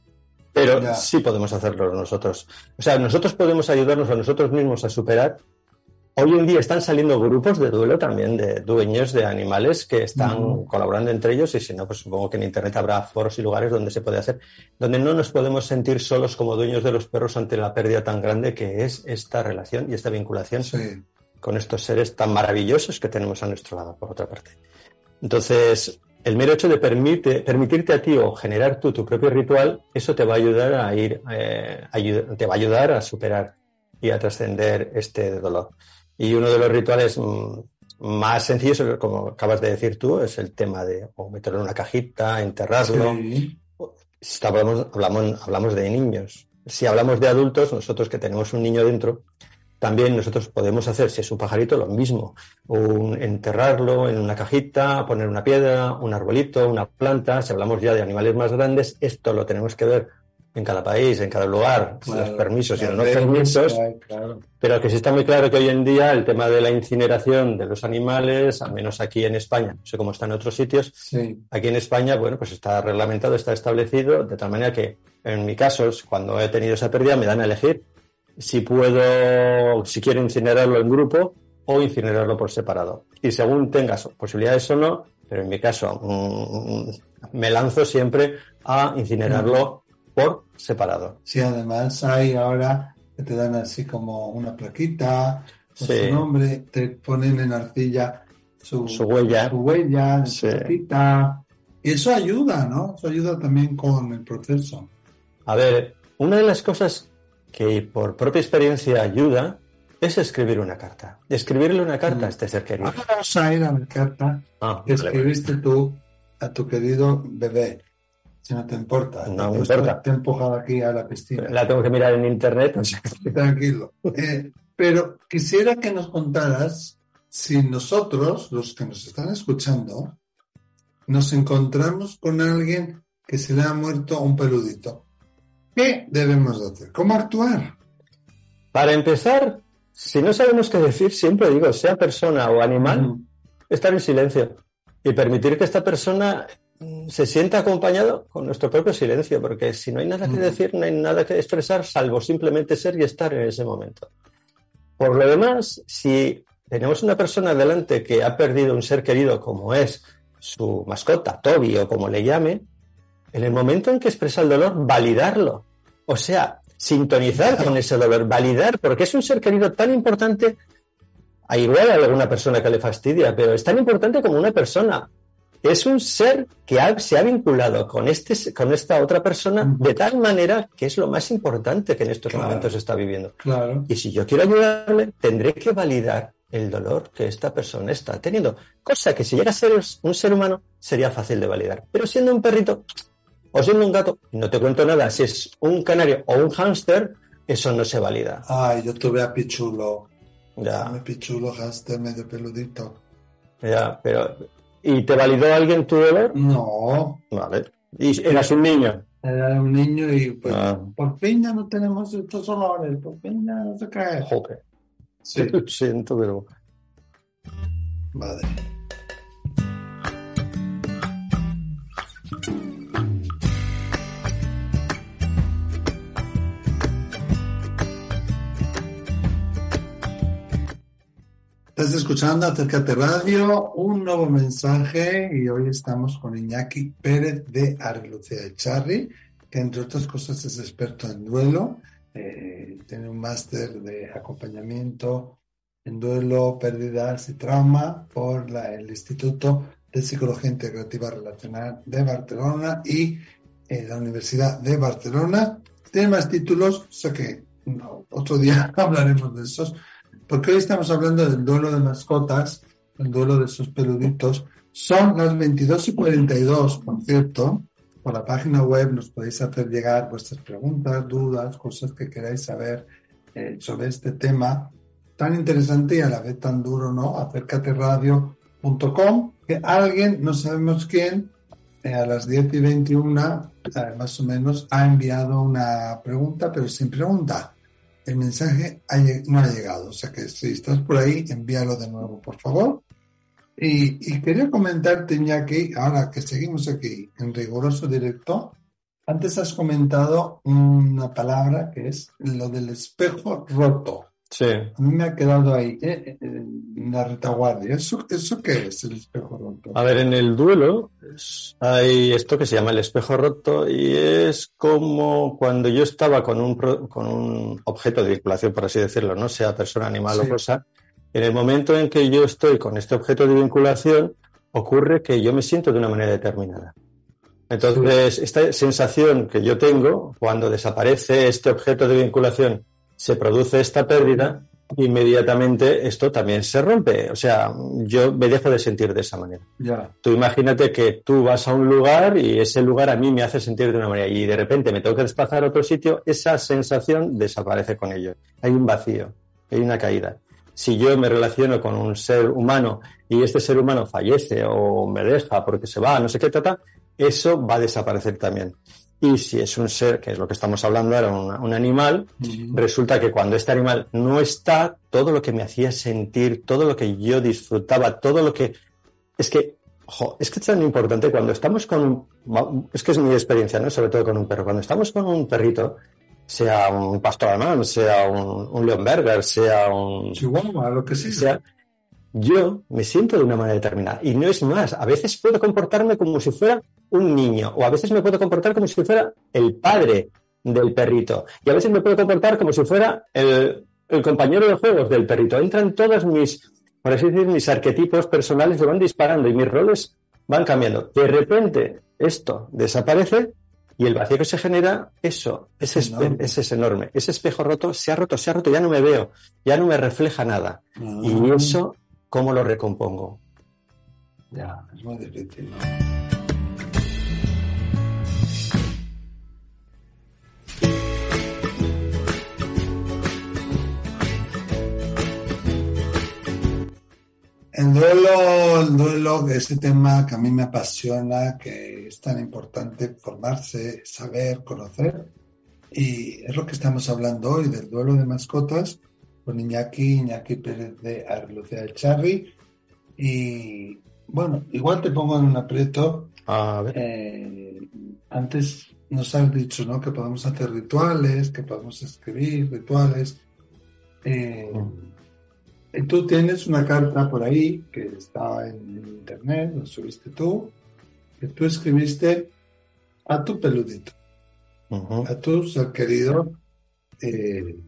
Speaker 3: Pero ya. Sí podemos hacerlo nosotros. O sea, nosotros podemos ayudarnos a nosotros mismos a superar. Hoy en día están saliendo grupos de duelo también de dueños de animales que están uh-huh. colaborando entre ellos y si no, pues supongo que en Internet habrá foros y lugares donde se puede hacer, donde no nos podemos sentir solos como dueños de los perros ante la pérdida tan grande que es esta relación y esta vinculación sí. con estos seres tan maravillosos que tenemos a nuestro lado, por otra parte. Entonces... El mero hecho de permite, permitirte a ti o generar tú tu propio ritual, eso te va a ayudar a ir, eh, ayuda, te va a ayudar a superar y a trascender este dolor. Y uno de los rituales mmm, más sencillos, como acabas de decir tú, es el tema de o meterlo en una cajita, enterrarlo. Sí. Si hablamos, hablamos, hablamos de niños. Si hablamos de adultos, nosotros que tenemos un niño dentro, también nosotros podemos hacer, si es un pajarito, lo mismo. Un, enterrarlo en una cajita, poner una piedra, un arbolito, una planta. Si hablamos ya de animales más grandes, esto lo tenemos que ver en cada país, en cada lugar, claro, los permisos y los no permisos. Claro, claro. Pero que sí está muy claro que hoy en día el tema de la incineración de los animales, al menos aquí en España, no sé cómo está en otros sitios, sí. Aquí en España, bueno, pues está reglamentado, está establecido, de tal manera que en mi caso, cuando he tenido esa pérdida, me dan a elegir si puedo, si quiero incinerarlo en grupo o incinerarlo por separado. Y según tengas posibilidades o no, pero en mi caso mmm, me lanzo siempre a incinerarlo mm. por separado.
Speaker 2: Sí, además hay ahora que te dan así como una plaquita con sí. su nombre, te ponen en arcilla su,
Speaker 3: su huella,
Speaker 2: su huella, su sí. plaquita. Y eso ayuda, ¿no? Eso ayuda también con el proceso.
Speaker 3: A ver, una de las cosas que por propia experiencia ayuda es escribir una carta. Escribirle una carta mm. a este ser querido.
Speaker 2: Ahora vamos a ir a la carta ah, que escribiste vale. tú a tu querido bebé, si no te importa.
Speaker 3: No me importa.
Speaker 2: Te he empujado aquí a la piscina.
Speaker 3: La tengo que mirar en internet. O sea.
Speaker 2: Tranquilo. Eh, pero quisiera que nos contaras si nosotros, los que nos están escuchando, nos encontramos con alguien que se le ha muerto un peludito. ¿Qué debemos de hacer? ¿Cómo actuar?
Speaker 3: Para empezar, si no sabemos qué decir, siempre digo, sea persona o animal, uh-huh. estar en silencio y permitir que esta persona se sienta acompañado con nuestro propio silencio, porque si no hay nada que uh-huh. decir, no hay nada que expresar, salvo simplemente ser y estar en ese momento. Por lo demás, si tenemos una persona delante que ha perdido un ser querido como es su mascota, Toby o como le llame, en el momento en que expresa el dolor, validarlo. O sea, sintonizar con ese dolor, validar, porque es un ser querido tan importante, a igual a alguna persona que le fastidia, pero es tan importante como una persona. Es un ser que ha, se ha vinculado con, este, con esta otra persona de tal manera que es lo más importante que en estos claro, momentos está viviendo.
Speaker 2: Claro.
Speaker 3: Y si yo quiero ayudarle, tendré que validar el dolor que esta persona está teniendo. Cosa que si llega a ser un ser humano, sería fácil de validar. Pero siendo un perrito o siendo un gato, no te cuento nada, si es un canario o un hámster, eso no se valida.
Speaker 2: Ay, yo tuve a Pichulo.
Speaker 3: Ya.
Speaker 2: A Pichulo, hámster, medio peludito.
Speaker 3: Ya, pero... ¿Y te validó alguien tu dolor?
Speaker 2: No.
Speaker 3: Vale. ¿Y eras un niño?
Speaker 2: Era un niño y pues ah. por fin ya no tenemos estos olores, por fin ya no se cae.
Speaker 3: Joder.
Speaker 2: Sí.
Speaker 3: Lo siento, pero...
Speaker 2: Madre. Estás escuchando Acércate Radio, un nuevo mensaje, y hoy estamos con Iñaki Pérez de Arrelucía de Charri, que entre otras cosas es experto en duelo, eh, tiene un máster de acompañamiento en duelo, pérdidas y trauma por la, el Instituto de Psicología Integrativa Relacional de Barcelona y eh, la Universidad de Barcelona. Tiene más títulos, o sea que no, otro día hablaremos de esos. porque hoy estamos hablando del duelo de mascotas, el duelo de esos peluditos. Son las veintidós y cuarenta y dos, por cierto. Por la página web nos podéis hacer llegar vuestras preguntas, dudas, cosas que queráis saber eh, sobre este tema tan interesante y a la vez tan duro, ¿no? acércate radio punto com, que alguien, no sabemos quién, eh, a las diez y veintiuno, eh, más o menos, ha enviado una pregunta, pero sin pregunta. El mensaje ha, no ha llegado, o sea que si estás por ahí, envíalo de nuevo, por favor. Y, y quería comentarte, Iñaki, ahora que seguimos aquí en riguroso directo, antes has comentado una palabra que es lo del espejo roto.
Speaker 3: Sí.
Speaker 2: A mí me ha quedado ahí, eh, en la retaguardia. ¿Eso, ¿Eso qué es el espejo roto?
Speaker 3: A ver, en el duelo hay esto que se llama el espejo roto y es como cuando yo estaba con un, con un objeto de vinculación, por así decirlo, no sea persona, animal sí. o cosa. En el momento en que yo estoy con este objeto de vinculación, ocurre que yo me siento de una manera determinada. Entonces, sí. esta sensación que yo tengo, cuando desaparece este objeto de vinculación, se produce esta pérdida, inmediatamente esto también se rompe. O sea, yo me dejo de sentir de esa manera.
Speaker 2: Yeah.
Speaker 3: Tú imagínate que tú vas a un lugar y ese lugar a mí me hace sentir de una manera y de repente me tengo que desplazar a otro sitio, esa sensación desaparece con ello. Hay un vacío, hay una caída. Si yo me relaciono con un ser humano y este ser humano fallece o me deja porque se va, no sé qué trata, eso va a desaparecer también. Y si es un ser, que es lo que estamos hablando ahora, un, un animal, uh-huh. resulta que cuando este animal no está, todo lo que me hacía sentir, todo lo que yo disfrutaba, todo lo que... Es que, ojo, es que es tan importante cuando estamos con un... Es que es mi experiencia, ¿no? Sobre todo con un perro. Cuando estamos con un perrito, sea un pastor alemán, sea un, un Leonberger, sea un...
Speaker 2: Chihuahua, lo que sea.
Speaker 3: sea. Yo me siento de una manera determinada. Y no es más. A veces puedo comportarme como si fuera un niño. O a veces me puedo comportar como si fuera el padre del perrito. Y a veces me puedo comportar como si fuera el, el compañero de juegos del perrito. Entran todos mis, por así decir, mis arquetipos personales, se van disparando y mis roles van cambiando. De repente esto desaparece y el vacío que se genera, eso, ese es, espe- ese es enorme. Ese espejo roto se ha roto, se ha roto, ya no me veo, ya no me refleja nada. Uh-huh. Y eso, ¿cómo lo recompongo?
Speaker 2: Ya, es muy difícil, ¿no? El duelo, el duelo, ese tema que a mí me apasiona, que es tan importante formarse, saber, conocer, y es lo que estamos hablando hoy, del duelo de mascotas, con Iñaki, Iñaki Pérez de Arlucea Echarri, y bueno, igual te pongo en un aprieto.
Speaker 3: A ver.
Speaker 2: Eh, antes nos has dicho, ¿no?, que podemos hacer rituales, que podemos escribir rituales. Eh, mm. Tú tienes una carta por ahí que está en internet, lo subiste tú, que tú escribiste a tu peludito, uh-huh. a tu ser querido. Eh,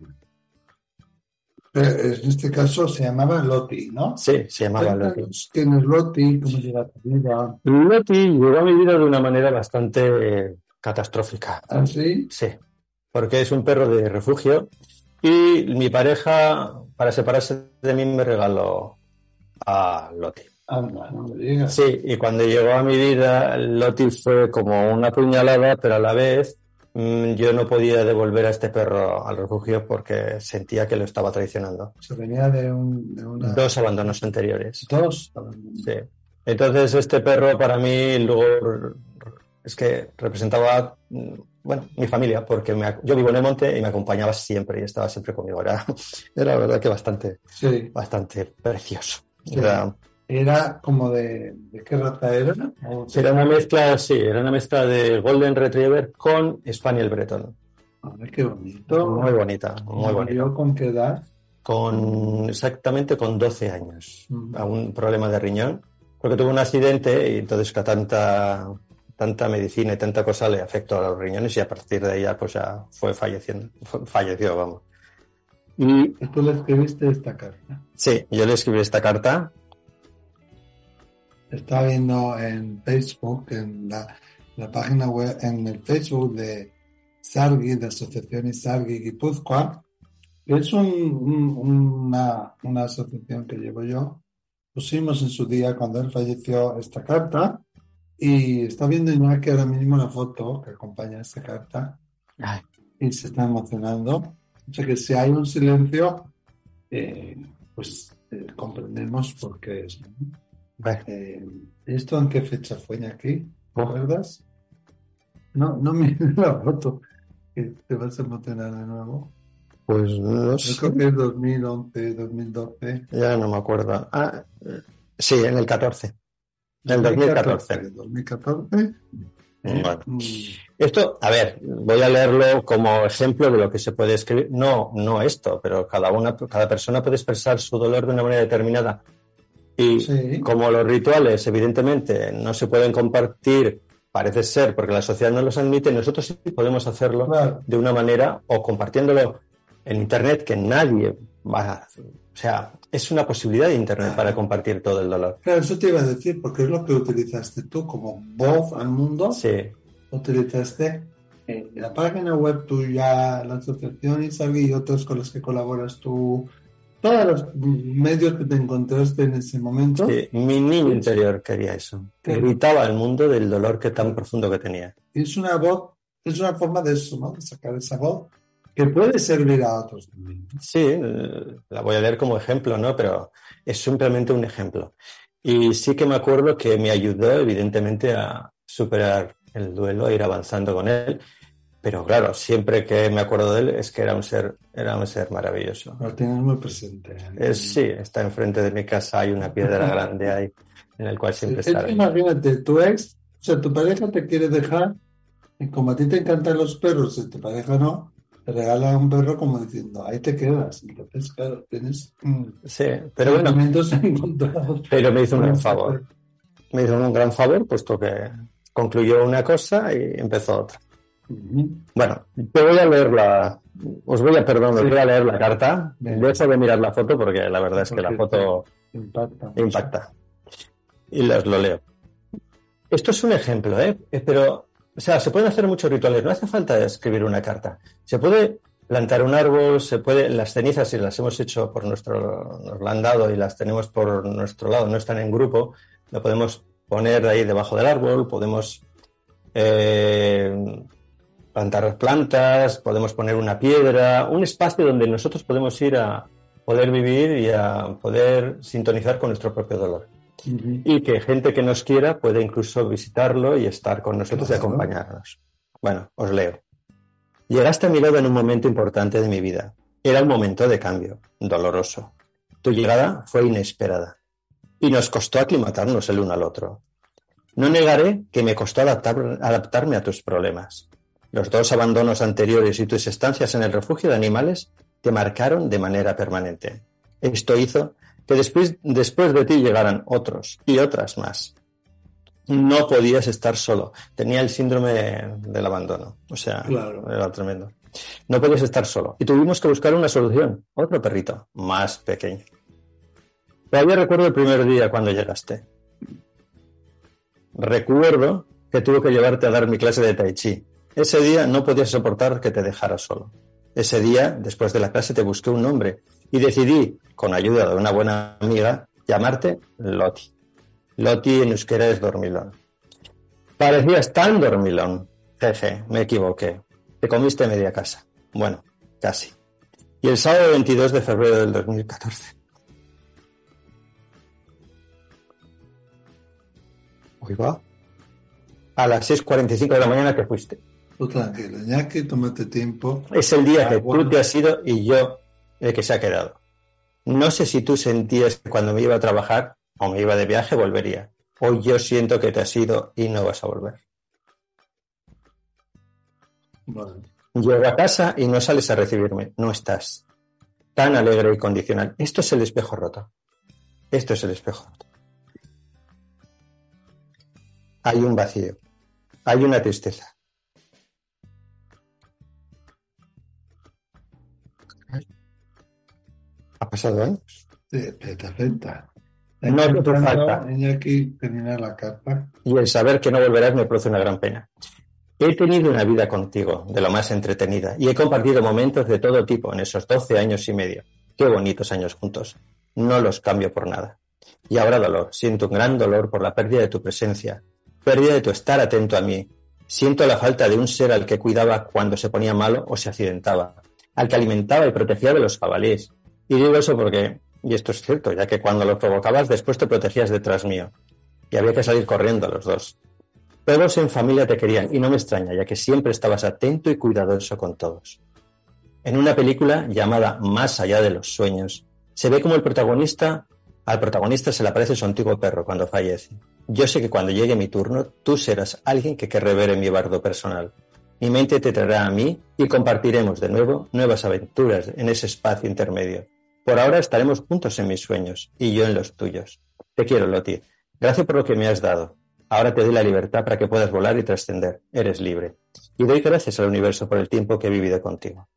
Speaker 2: en este caso se llamaba Loti, ¿no?
Speaker 3: Sí, se llamaba Loti.
Speaker 2: ¿Quién es Loti? ¿Cómo llega a tu vida?
Speaker 3: Loti llegó a mi vida de una manera bastante eh, catastrófica.
Speaker 2: ¿Ah, sí?
Speaker 3: Sí, porque es un perro de refugio y mi pareja, para separarse de mí, me regaló a Loti.
Speaker 2: Ah, no, no me digas.
Speaker 3: Sí, y cuando llegó a mi vida, Loti fue como una puñalada, pero a la vez mmm, yo no podía devolver a este perro al refugio porque sentía que lo estaba traicionando.
Speaker 2: Se venía de, un, de una...
Speaker 3: Dos abandonos anteriores.
Speaker 2: Dos abandonos.
Speaker 3: Sí. Entonces este perro para mí luego es que representaba... Bueno, mi familia, porque me, yo vivo en el monte y me acompañaba siempre y estaba siempre conmigo. Era, era la verdad que bastante,
Speaker 2: sí.
Speaker 3: bastante precioso.
Speaker 2: Sí.
Speaker 3: Era,
Speaker 2: ¿Era como de, de qué raza era?
Speaker 3: Era una mezcla, sí, era una mezcla de Golden Retriever con Spaniel Breton.
Speaker 2: Ay, qué bonito.
Speaker 3: Muy bonita, muy bonita.
Speaker 2: ¿Con qué edad?
Speaker 3: Con, exactamente con doce años.
Speaker 2: Mm.
Speaker 3: A un problema de riñón, porque tuvo un accidente y entonces que tanta... tanta medicina y tanta cosa le afectó a los riñones y a partir de ahí ya pues ya fue falleciendo, falleció, vamos.
Speaker 2: Y tú le escribiste esta carta.
Speaker 3: Sí, yo le escribí esta carta.
Speaker 2: Estaba viendo en Facebook, en la, la página web, en el Facebook de Sargi, de Asociación Sargi Guipúzcoa, Es un, un- una, una asociación que llevo yo. Pusimos en su día, cuando él falleció, esta carta y está viendo Iñaki ahora mismo la foto que acompaña esta carta
Speaker 3: Ay,
Speaker 2: y se está emocionando. O sea que si hay un silencio, eh, pues eh, comprendemos por qué es, ¿no?
Speaker 3: bueno,
Speaker 2: Eh, ¿esto en qué fecha fue, Iñaki?
Speaker 3: oh,
Speaker 2: ¿Recuerdas? No, no mires la foto, que te vas a emocionar de nuevo.
Speaker 3: pues no
Speaker 2: Yo
Speaker 3: sé,
Speaker 2: creo que es dos mil once, dos mil doce.
Speaker 3: ya no me acuerdo. Ah, eh, sí, en el catorce. En el dos mil catorce.
Speaker 2: dos mil catorce. Eh,
Speaker 3: Bueno.
Speaker 2: mm,
Speaker 3: Esto, a ver, voy a leerlo como ejemplo de lo que se puede escribir. No, no esto, pero cada una, cada persona puede expresar su dolor de una manera determinada. Y
Speaker 2: sí,
Speaker 3: como los rituales, evidentemente, no se pueden compartir, parece ser, porque la sociedad no los admite, nosotros sí podemos hacerlo
Speaker 2: claro.
Speaker 3: de una manera o compartiéndolo en Internet, que nadie va a... O sea, es una posibilidad de Internet para compartir todo el dolor.
Speaker 2: Claro, eso te iba a decir, porque es lo que utilizaste tú como voz al mundo.
Speaker 3: Sí,
Speaker 2: Utilizaste eh, la página web tuya, la asociación Isagui y otros con los que colaboras tú, todos los medios que te encontraste en ese momento.
Speaker 3: sí, mi niño interior quería eso.
Speaker 2: Claro.
Speaker 3: Gritaba al mundo del dolor que tan profundo que tenía.
Speaker 2: Es una voz, es una forma de eso, ¿no? De sacar esa voz que puede servir a otros también.
Speaker 3: Sí, eh, la voy a leer como ejemplo, ¿no? Pero es simplemente un ejemplo. Y sí que me acuerdo que me ayudó, evidentemente, a superar el duelo, a ir avanzando con él. Pero claro, siempre que me acuerdo de él es que era un ser, era un ser maravilloso.
Speaker 2: Lo tienes muy presente. ¿eh?
Speaker 3: Es, sí, está enfrente de mi casa, hay una piedra grande ahí en el cual siempre
Speaker 2: Es que
Speaker 3: estaré.
Speaker 2: imagínate, tu ex, o sea, tu pareja te quiere dejar, y como a ti te encantan los perros y tu pareja no, te regala un perro como diciendo, ahí te quedas. Entonces, claro, tienes mm,
Speaker 3: Sí, pero bueno,
Speaker 2: sentimientos encontrados.
Speaker 3: pero me hizo un gran
Speaker 2: Con este
Speaker 3: favor.
Speaker 2: perro.
Speaker 3: Me hizo un gran favor, puesto que concluyó una cosa y empezó otra.
Speaker 2: Ujú.
Speaker 3: Bueno, te voy a leer la... Os voy a, perdón, os
Speaker 2: Sí.
Speaker 3: voy a leer la carta.
Speaker 2: Bien.
Speaker 3: Dejo de mirar la foto porque la verdad es que la
Speaker 2: Porque
Speaker 3: foto
Speaker 2: impacta mucho.
Speaker 3: impacta. Y les lo leo. Esto es un ejemplo, ¿eh? Eh, Pero, o sea, se pueden hacer muchos rituales. No hace falta escribir una carta. Se puede plantar un árbol, se puede... Las cenizas, si las hemos hecho por nuestro... Nos la han dado y las tenemos por nuestro lado, no están en grupo, lo podemos poner ahí debajo del árbol, podemos... Eh, plantar plantas, podemos poner una piedra, un espacio donde nosotros podemos ir a poder vivir y a poder sintonizar con nuestro propio dolor.
Speaker 2: Ujú.
Speaker 3: Y que gente que nos quiera puede incluso visitarlo y estar con nosotros
Speaker 2: Claro.
Speaker 3: y acompañarnos. Bueno, os leo. Llegaste a mi lado en un momento importante de mi vida. Era un momento de cambio, doloroso. Tu llegada fue inesperada y nos costó aclimatarnos el uno al otro. No negaré que me costó adaptar, adaptarme a tus problemas. Los dos abandonos anteriores y tus estancias en el refugio de animales te marcaron de manera permanente. Esto hizo que después, después de ti llegaran otros y otras más. No podías estar solo. Tenía el síndrome del abandono. O sea,
Speaker 2: Claro.
Speaker 3: era tremendo. No podías estar solo. Y tuvimos que buscar una solución. Otro perrito, más pequeño. Todavía recuerdo el primer día cuando llegaste. Recuerdo que tuve que llevarte a dar mi clase de tai chi. Ese día no podías soportar que te dejara solo. Ese día, después de la clase, te busqué un nombre y decidí, con ayuda de una buena amiga, llamarte Loti. Loti en euskera es dormilón. Parecías tan dormilón. Jeje, me equivoqué. Te comiste media casa. Bueno, casi. Y el sábado veintidós de febrero del dos mil catorce. Uy, va. A las seis cuarenta y cinco de la mañana te fuiste.
Speaker 2: Tú tranquilo, Iñaki, tómate tiempo.
Speaker 3: Es el día que
Speaker 2: Agua.
Speaker 3: tú te has ido y yo el que se ha quedado. No sé si tú sentías que cuando me iba a trabajar o me iba de viaje volvería. Hoy yo siento que te has ido y no vas a volver.
Speaker 2: Bueno,
Speaker 3: Llego a casa y no sales a recibirme. No estás. Tan alegre y condicional. Esto es el espejo roto. Esto es el espejo roto. Hay un vacío. Hay una tristeza. ¿Ha pasado años?
Speaker 2: te, te, te afecta.
Speaker 3: No te hace
Speaker 2: Intentando,
Speaker 3: falta.
Speaker 2: Iñaki, terminar la carta.
Speaker 3: Y el saber que no volverás me produce una gran pena. He tenido una vida contigo, de lo más entretenida, y he compartido momentos de todo tipo en esos doce años y medio. Qué bonitos años juntos. No los cambio por nada. Y ahora dolor. Siento un gran dolor por la pérdida de tu presencia, pérdida de tu estar atento a mí. Siento la falta de un ser al que cuidaba cuando se ponía malo o se accidentaba, al que alimentaba y protegía de los jabalíes. Y digo eso porque, y esto es cierto, ya que cuando los provocabas después te protegías detrás mío. Y había que salir corriendo los dos. Todos en familia te querían, y no me extraña, ya que siempre estabas atento y cuidadoso con todos. En una película llamada Más allá de los sueños, se ve como el protagonista, al protagonista se le aparece su antiguo perro cuando fallece. Yo sé que cuando llegue mi turno, tú serás alguien que querré ver en mi bardo personal. Mi mente te traerá a mí y compartiremos de nuevo nuevas aventuras en ese espacio intermedio. Por ahora estaremos juntos en mis sueños, y yo en los tuyos. Te quiero, Loti. Gracias por lo que me has dado. Ahora te doy la libertad para que puedas volar y trascender. Eres libre. Y doy gracias al universo por el tiempo que he vivido contigo.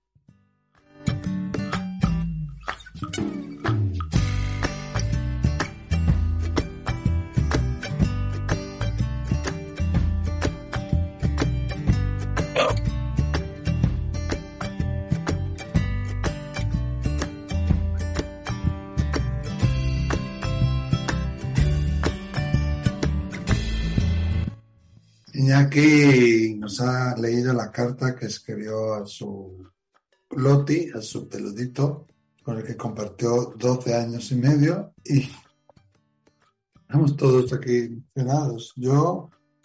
Speaker 2: Iñaki nos ha leído la carta que escribió a su Loti, a su peludito, con el que compartió doce años y medio, y estamos todos aquí emocionados. Yo,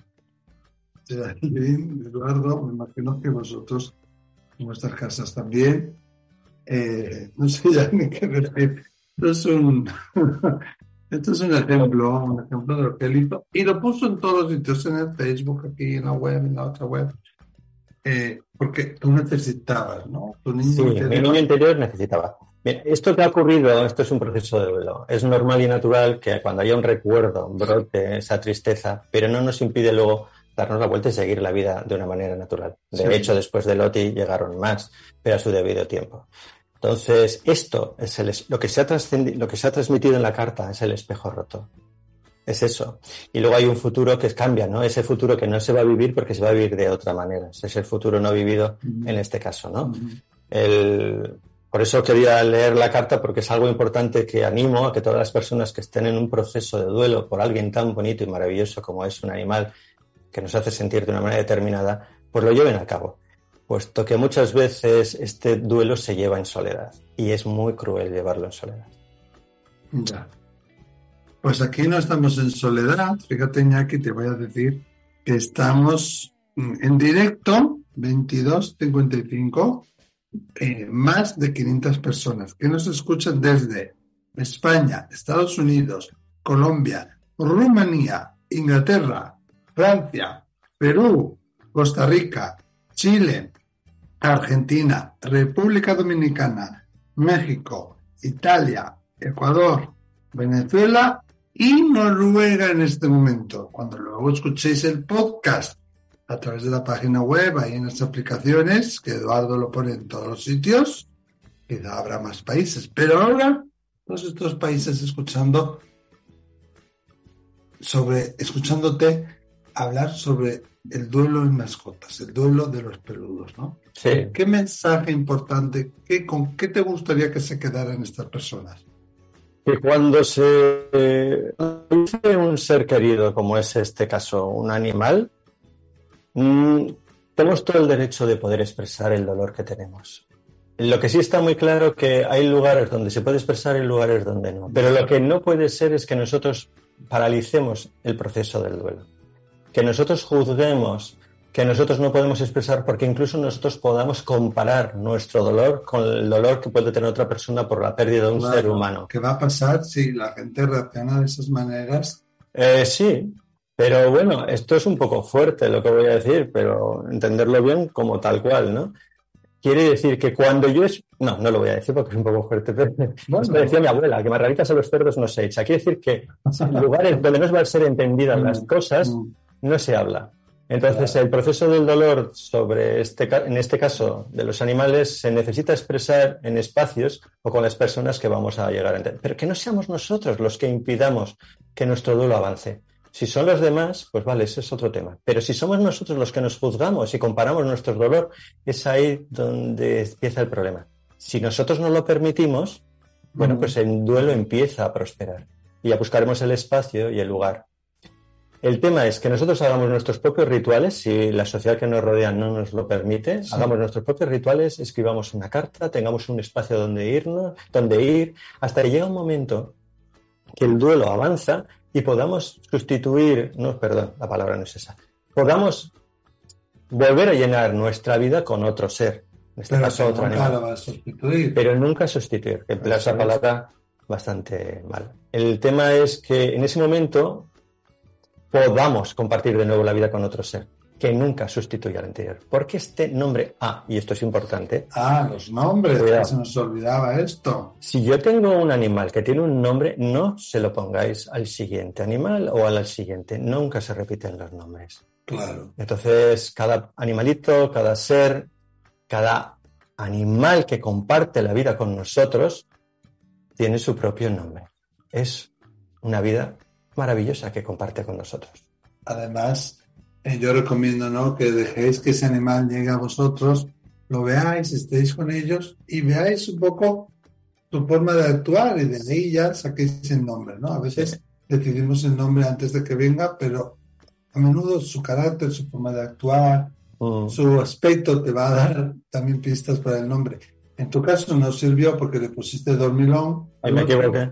Speaker 2: Geraldine, Eduardo, me imagino que vosotros en vuestras casas también. Eh, no sé ya ni qué decir. Esto es un... Esto es un ejemplo, un ejemplo de lo que él hizo. Y lo puso en todos los sitios, en el Facebook, aquí, en la web, en la otra web. Eh, porque tú necesitabas, ¿no? Tu niño
Speaker 3: sí, interior... mi niño interior necesitaba. Bien, esto que ha ocurrido, esto es un proceso de duelo. Es normal y natural que cuando haya un recuerdo brote esa tristeza, pero no nos impide luego darnos la vuelta y seguir la vida de una manera natural. De sí. hecho, después de Loti llegaron más, pero a su debido tiempo. Entonces, esto es el, lo, que se ha lo que se ha transmitido en la carta es el espejo roto. Es eso. Y luego hay un futuro que cambia, ¿no? Ese futuro que no se va a vivir porque se va a vivir de otra manera. Ese es el futuro no vivido uh-huh. en este caso, ¿no? Uh-huh. El, por eso quería leer la carta, porque es algo importante que animo a que todas las personas que estén en un proceso de duelo por alguien tan bonito y maravilloso como es un animal que nos hace sentir de una manera determinada, pues lo lleven a cabo. Puesto que muchas veces este duelo se lleva en soledad y es muy cruel llevarlo en soledad.
Speaker 2: Ya. Pues aquí no estamos en soledad. Fíjate, Iñaki, te voy a decir que estamos en directo, veintidós cincuenta y cinco, eh, más de quinientas personas que nos escuchan desde España, Estados Unidos, Colombia, Rumanía, Inglaterra, Francia, Perú, Costa Rica, Chile, Argentina, República Dominicana, México, Italia, Ecuador, Venezuela y Noruega en este momento. Cuando luego escuchéis el podcast a través de la página web, ahí en las aplicaciones, que Eduardo lo pone en todos los sitios, quizá habrá más países, pero ahora todos estos países escuchando sobre, escuchándote hablar sobre el duelo en mascotas, el duelo de los peludos, ¿no?
Speaker 3: Sí.
Speaker 2: ¿Qué mensaje importante, qué, con qué te gustaría que se quedaran estas personas?
Speaker 3: Que cuando se dice un ser querido, como es este caso, un animal, mmm, tenemos todo el derecho de poder expresar el dolor que tenemos. Lo que sí está muy claro que hay lugares donde se puede expresar y lugares donde no. Pero lo que no puede ser es que nosotros paralicemos el proceso del duelo. Que nosotros juzguemos, que nosotros no podemos expresar, porque incluso nosotros podamos comparar nuestro dolor con el dolor que puede tener otra persona por la pérdida de un claro, ser humano.
Speaker 2: ¿Qué va a pasar si la gente reacciona de esas maneras?
Speaker 3: Eh, sí, pero bueno, esto es un poco fuerte lo que voy a decir, pero entenderlo bien como tal cual, ¿no? Quiere decir que cuando yo... Es... No, no lo voy a decir porque es un poco fuerte, pero bueno, me decía mi abuela, que margaritas a los cerdos no se echa. Quiere decir que en lugares donde no van a ser entendidas las cosas, no se habla. Entonces, claro. El proceso del dolor sobre este, en este caso de los animales se necesita expresar en espacios o con las personas que vamos a llegar a entender. Pero que no seamos nosotros los que impidamos que nuestro duelo avance, Si son los demás, pues vale, ese es otro tema. Pero si somos nosotros los que nos juzgamos y comparamos nuestro dolor, es ahí donde empieza el problema. Si nosotros no lo permitimos, bueno, pues el duelo empieza a prosperar y ya buscaremos el espacio y el lugar. El tema es que nosotros hagamos nuestros propios rituales, si la sociedad que nos rodea no nos lo permite, sí. hagamos nuestros propios rituales, escribamos una carta, tengamos un espacio donde irnos, donde ir, hasta que llega un momento que el duelo avanza y podamos sustituir, no, perdón, la palabra no es esa, podamos volver a llenar nuestra vida con otro ser, en este
Speaker 2: pero
Speaker 3: caso otro animal.
Speaker 2: Lo va a sustituir.
Speaker 3: Pero nunca sustituir, que emplea esa palabra bastante mal. El tema es que en ese momento podamos compartir de nuevo la vida con otro ser, que nunca sustituya al anterior. Porque este nombre A, y esto es importante.
Speaker 2: Ah, los nombres, que se nos olvidaba esto.
Speaker 3: Si yo tengo un animal que tiene un nombre, no se lo pongáis al siguiente animal o al siguiente. Nunca se repiten los nombres.
Speaker 2: Claro.
Speaker 3: Entonces, cada animalito, cada ser, cada animal que comparte la vida con nosotros, tiene su propio nombre. Es una vida maravillosa que comparte con nosotros.
Speaker 2: Además, eh, yo recomiendo, ¿no?, que dejéis que ese animal llegue a vosotros, lo veáis, estéis con ellos y veáis un poco su forma de actuar y de ahí ya saquéis el nombre, ¿no? A veces sí. decidimos el nombre antes de que venga, pero a menudo su carácter, su forma de actuar, mm. su aspecto te va a dar también pistas para el nombre. En tu caso no sirvió porque le pusiste dormilón.
Speaker 3: Ahí me equivoqué.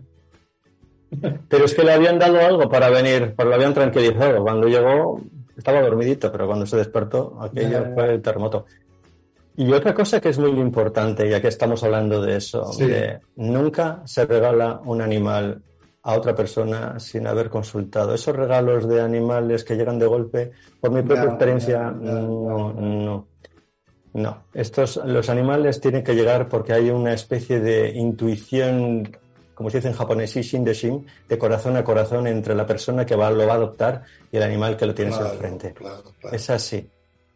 Speaker 3: Pero es que le habían dado algo para venir, pues lo habían tranquilizado. Cuando llegó estaba dormidito, pero cuando se despertó, aquello yeah. fue el terremoto. Y otra cosa que es muy importante, ya que estamos hablando de eso, sí. de nunca se regala un animal a otra persona sin haber consultado. Esos regalos de animales que llegan de golpe, por mi propia yeah, experiencia, yeah, yeah, no, yeah. no. No. Estos, los animales tienen que llegar porque hay una especie de intuición, como se dice en japonés, ishin de shin, de corazón a corazón entre la persona que va, lo va a adoptar y el animal que lo tienes
Speaker 2: claro,
Speaker 3: enfrente.
Speaker 2: Claro, claro.
Speaker 3: Es así.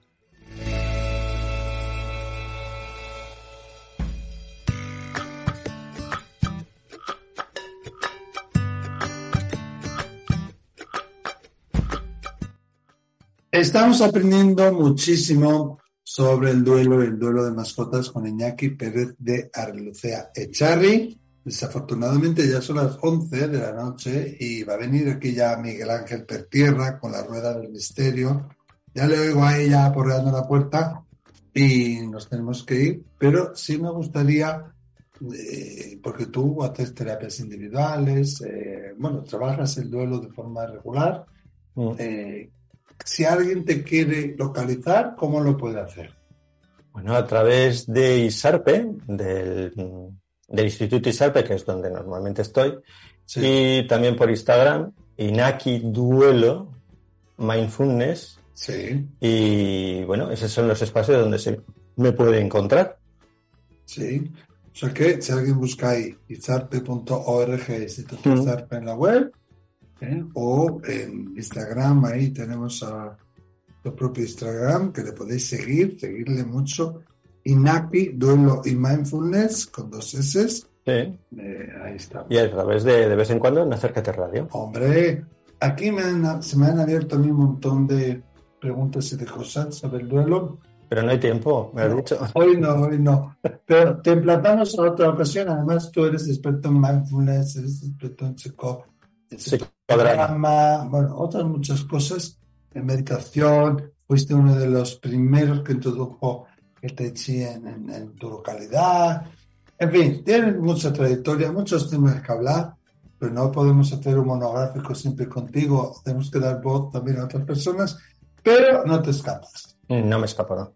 Speaker 2: Estamos aprendiendo muchísimo sobre el duelo, el duelo de mascotas con Iñaki Pérez de Arlucea Echarri. Desafortunadamente ya son las once de la noche y va a venir aquí ya Miguel Ángel Pertierra con la rueda del misterio. Ya le oigo a ella aporreando la puerta y nos tenemos que ir, pero sí me gustaría, eh, porque tú haces terapias individuales, eh, bueno, trabajas el duelo de forma regular. Mm. Eh, si alguien te quiere localizar, ¿cómo lo puede hacer?
Speaker 3: Bueno, a través de ISARPE, del... del Instituto ISARPE, que es donde normalmente estoy, sí. y también por Instagram, Inaki Duelo Mindfulness.
Speaker 2: Sí.
Speaker 3: Y bueno, esos son los espacios donde se me puede encontrar.
Speaker 2: Sí. O sea que si alguien busca ahí isarpe punto org, Instituto mm. ISARPE en la web, ¿eh? o en Instagram, ahí tenemos a tu propio Instagram, que le podéis seguir, seguirle mucho. Inaki, Duelo y Mindfulness, con dos S.
Speaker 3: Sí.
Speaker 2: Eh, ahí está.
Speaker 3: Y a través de, de vez en cuando en Acércate Radio.
Speaker 2: Hombre, aquí me han, se me han abierto a mí un montón de preguntas y de cosas sobre el duelo.
Speaker 3: Pero no hay tiempo, me has
Speaker 2: no,
Speaker 3: dicho.
Speaker 2: Hoy no, hoy no. Pero te emplazamos a otra ocasión. Además, tú eres experto en Mindfulness, eres experto en psico, psicodrama, bueno, otras muchas cosas. En meditación, fuiste uno de los primeros que introdujo el Tai Chi en, en, en tu localidad. En fin, tienen mucha trayectoria, muchos temas que hablar, pero no podemos hacer un monográfico siempre contigo. Tenemos que dar voz también a otras personas, pero no te escapas.
Speaker 3: No me escapo, ¿no?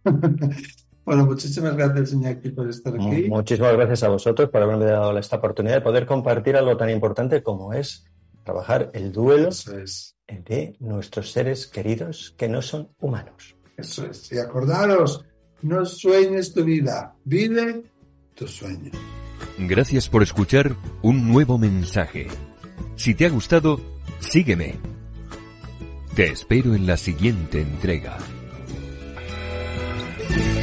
Speaker 2: Bueno, muchísimas gracias, Iñaki, por estar aquí.
Speaker 3: Muchísimas gracias a vosotros por haberme dado esta oportunidad de poder compartir algo tan importante como es trabajar el duelo
Speaker 2: Eso es.
Speaker 3: de nuestros seres queridos que no son humanos.
Speaker 2: Eso es. Y acordaros, no sueñes tu vida, vive tu sueño.
Speaker 1: Gracias por escuchar un nuevo mensaje. Si te ha gustado, sígueme. Te espero en la siguiente entrega.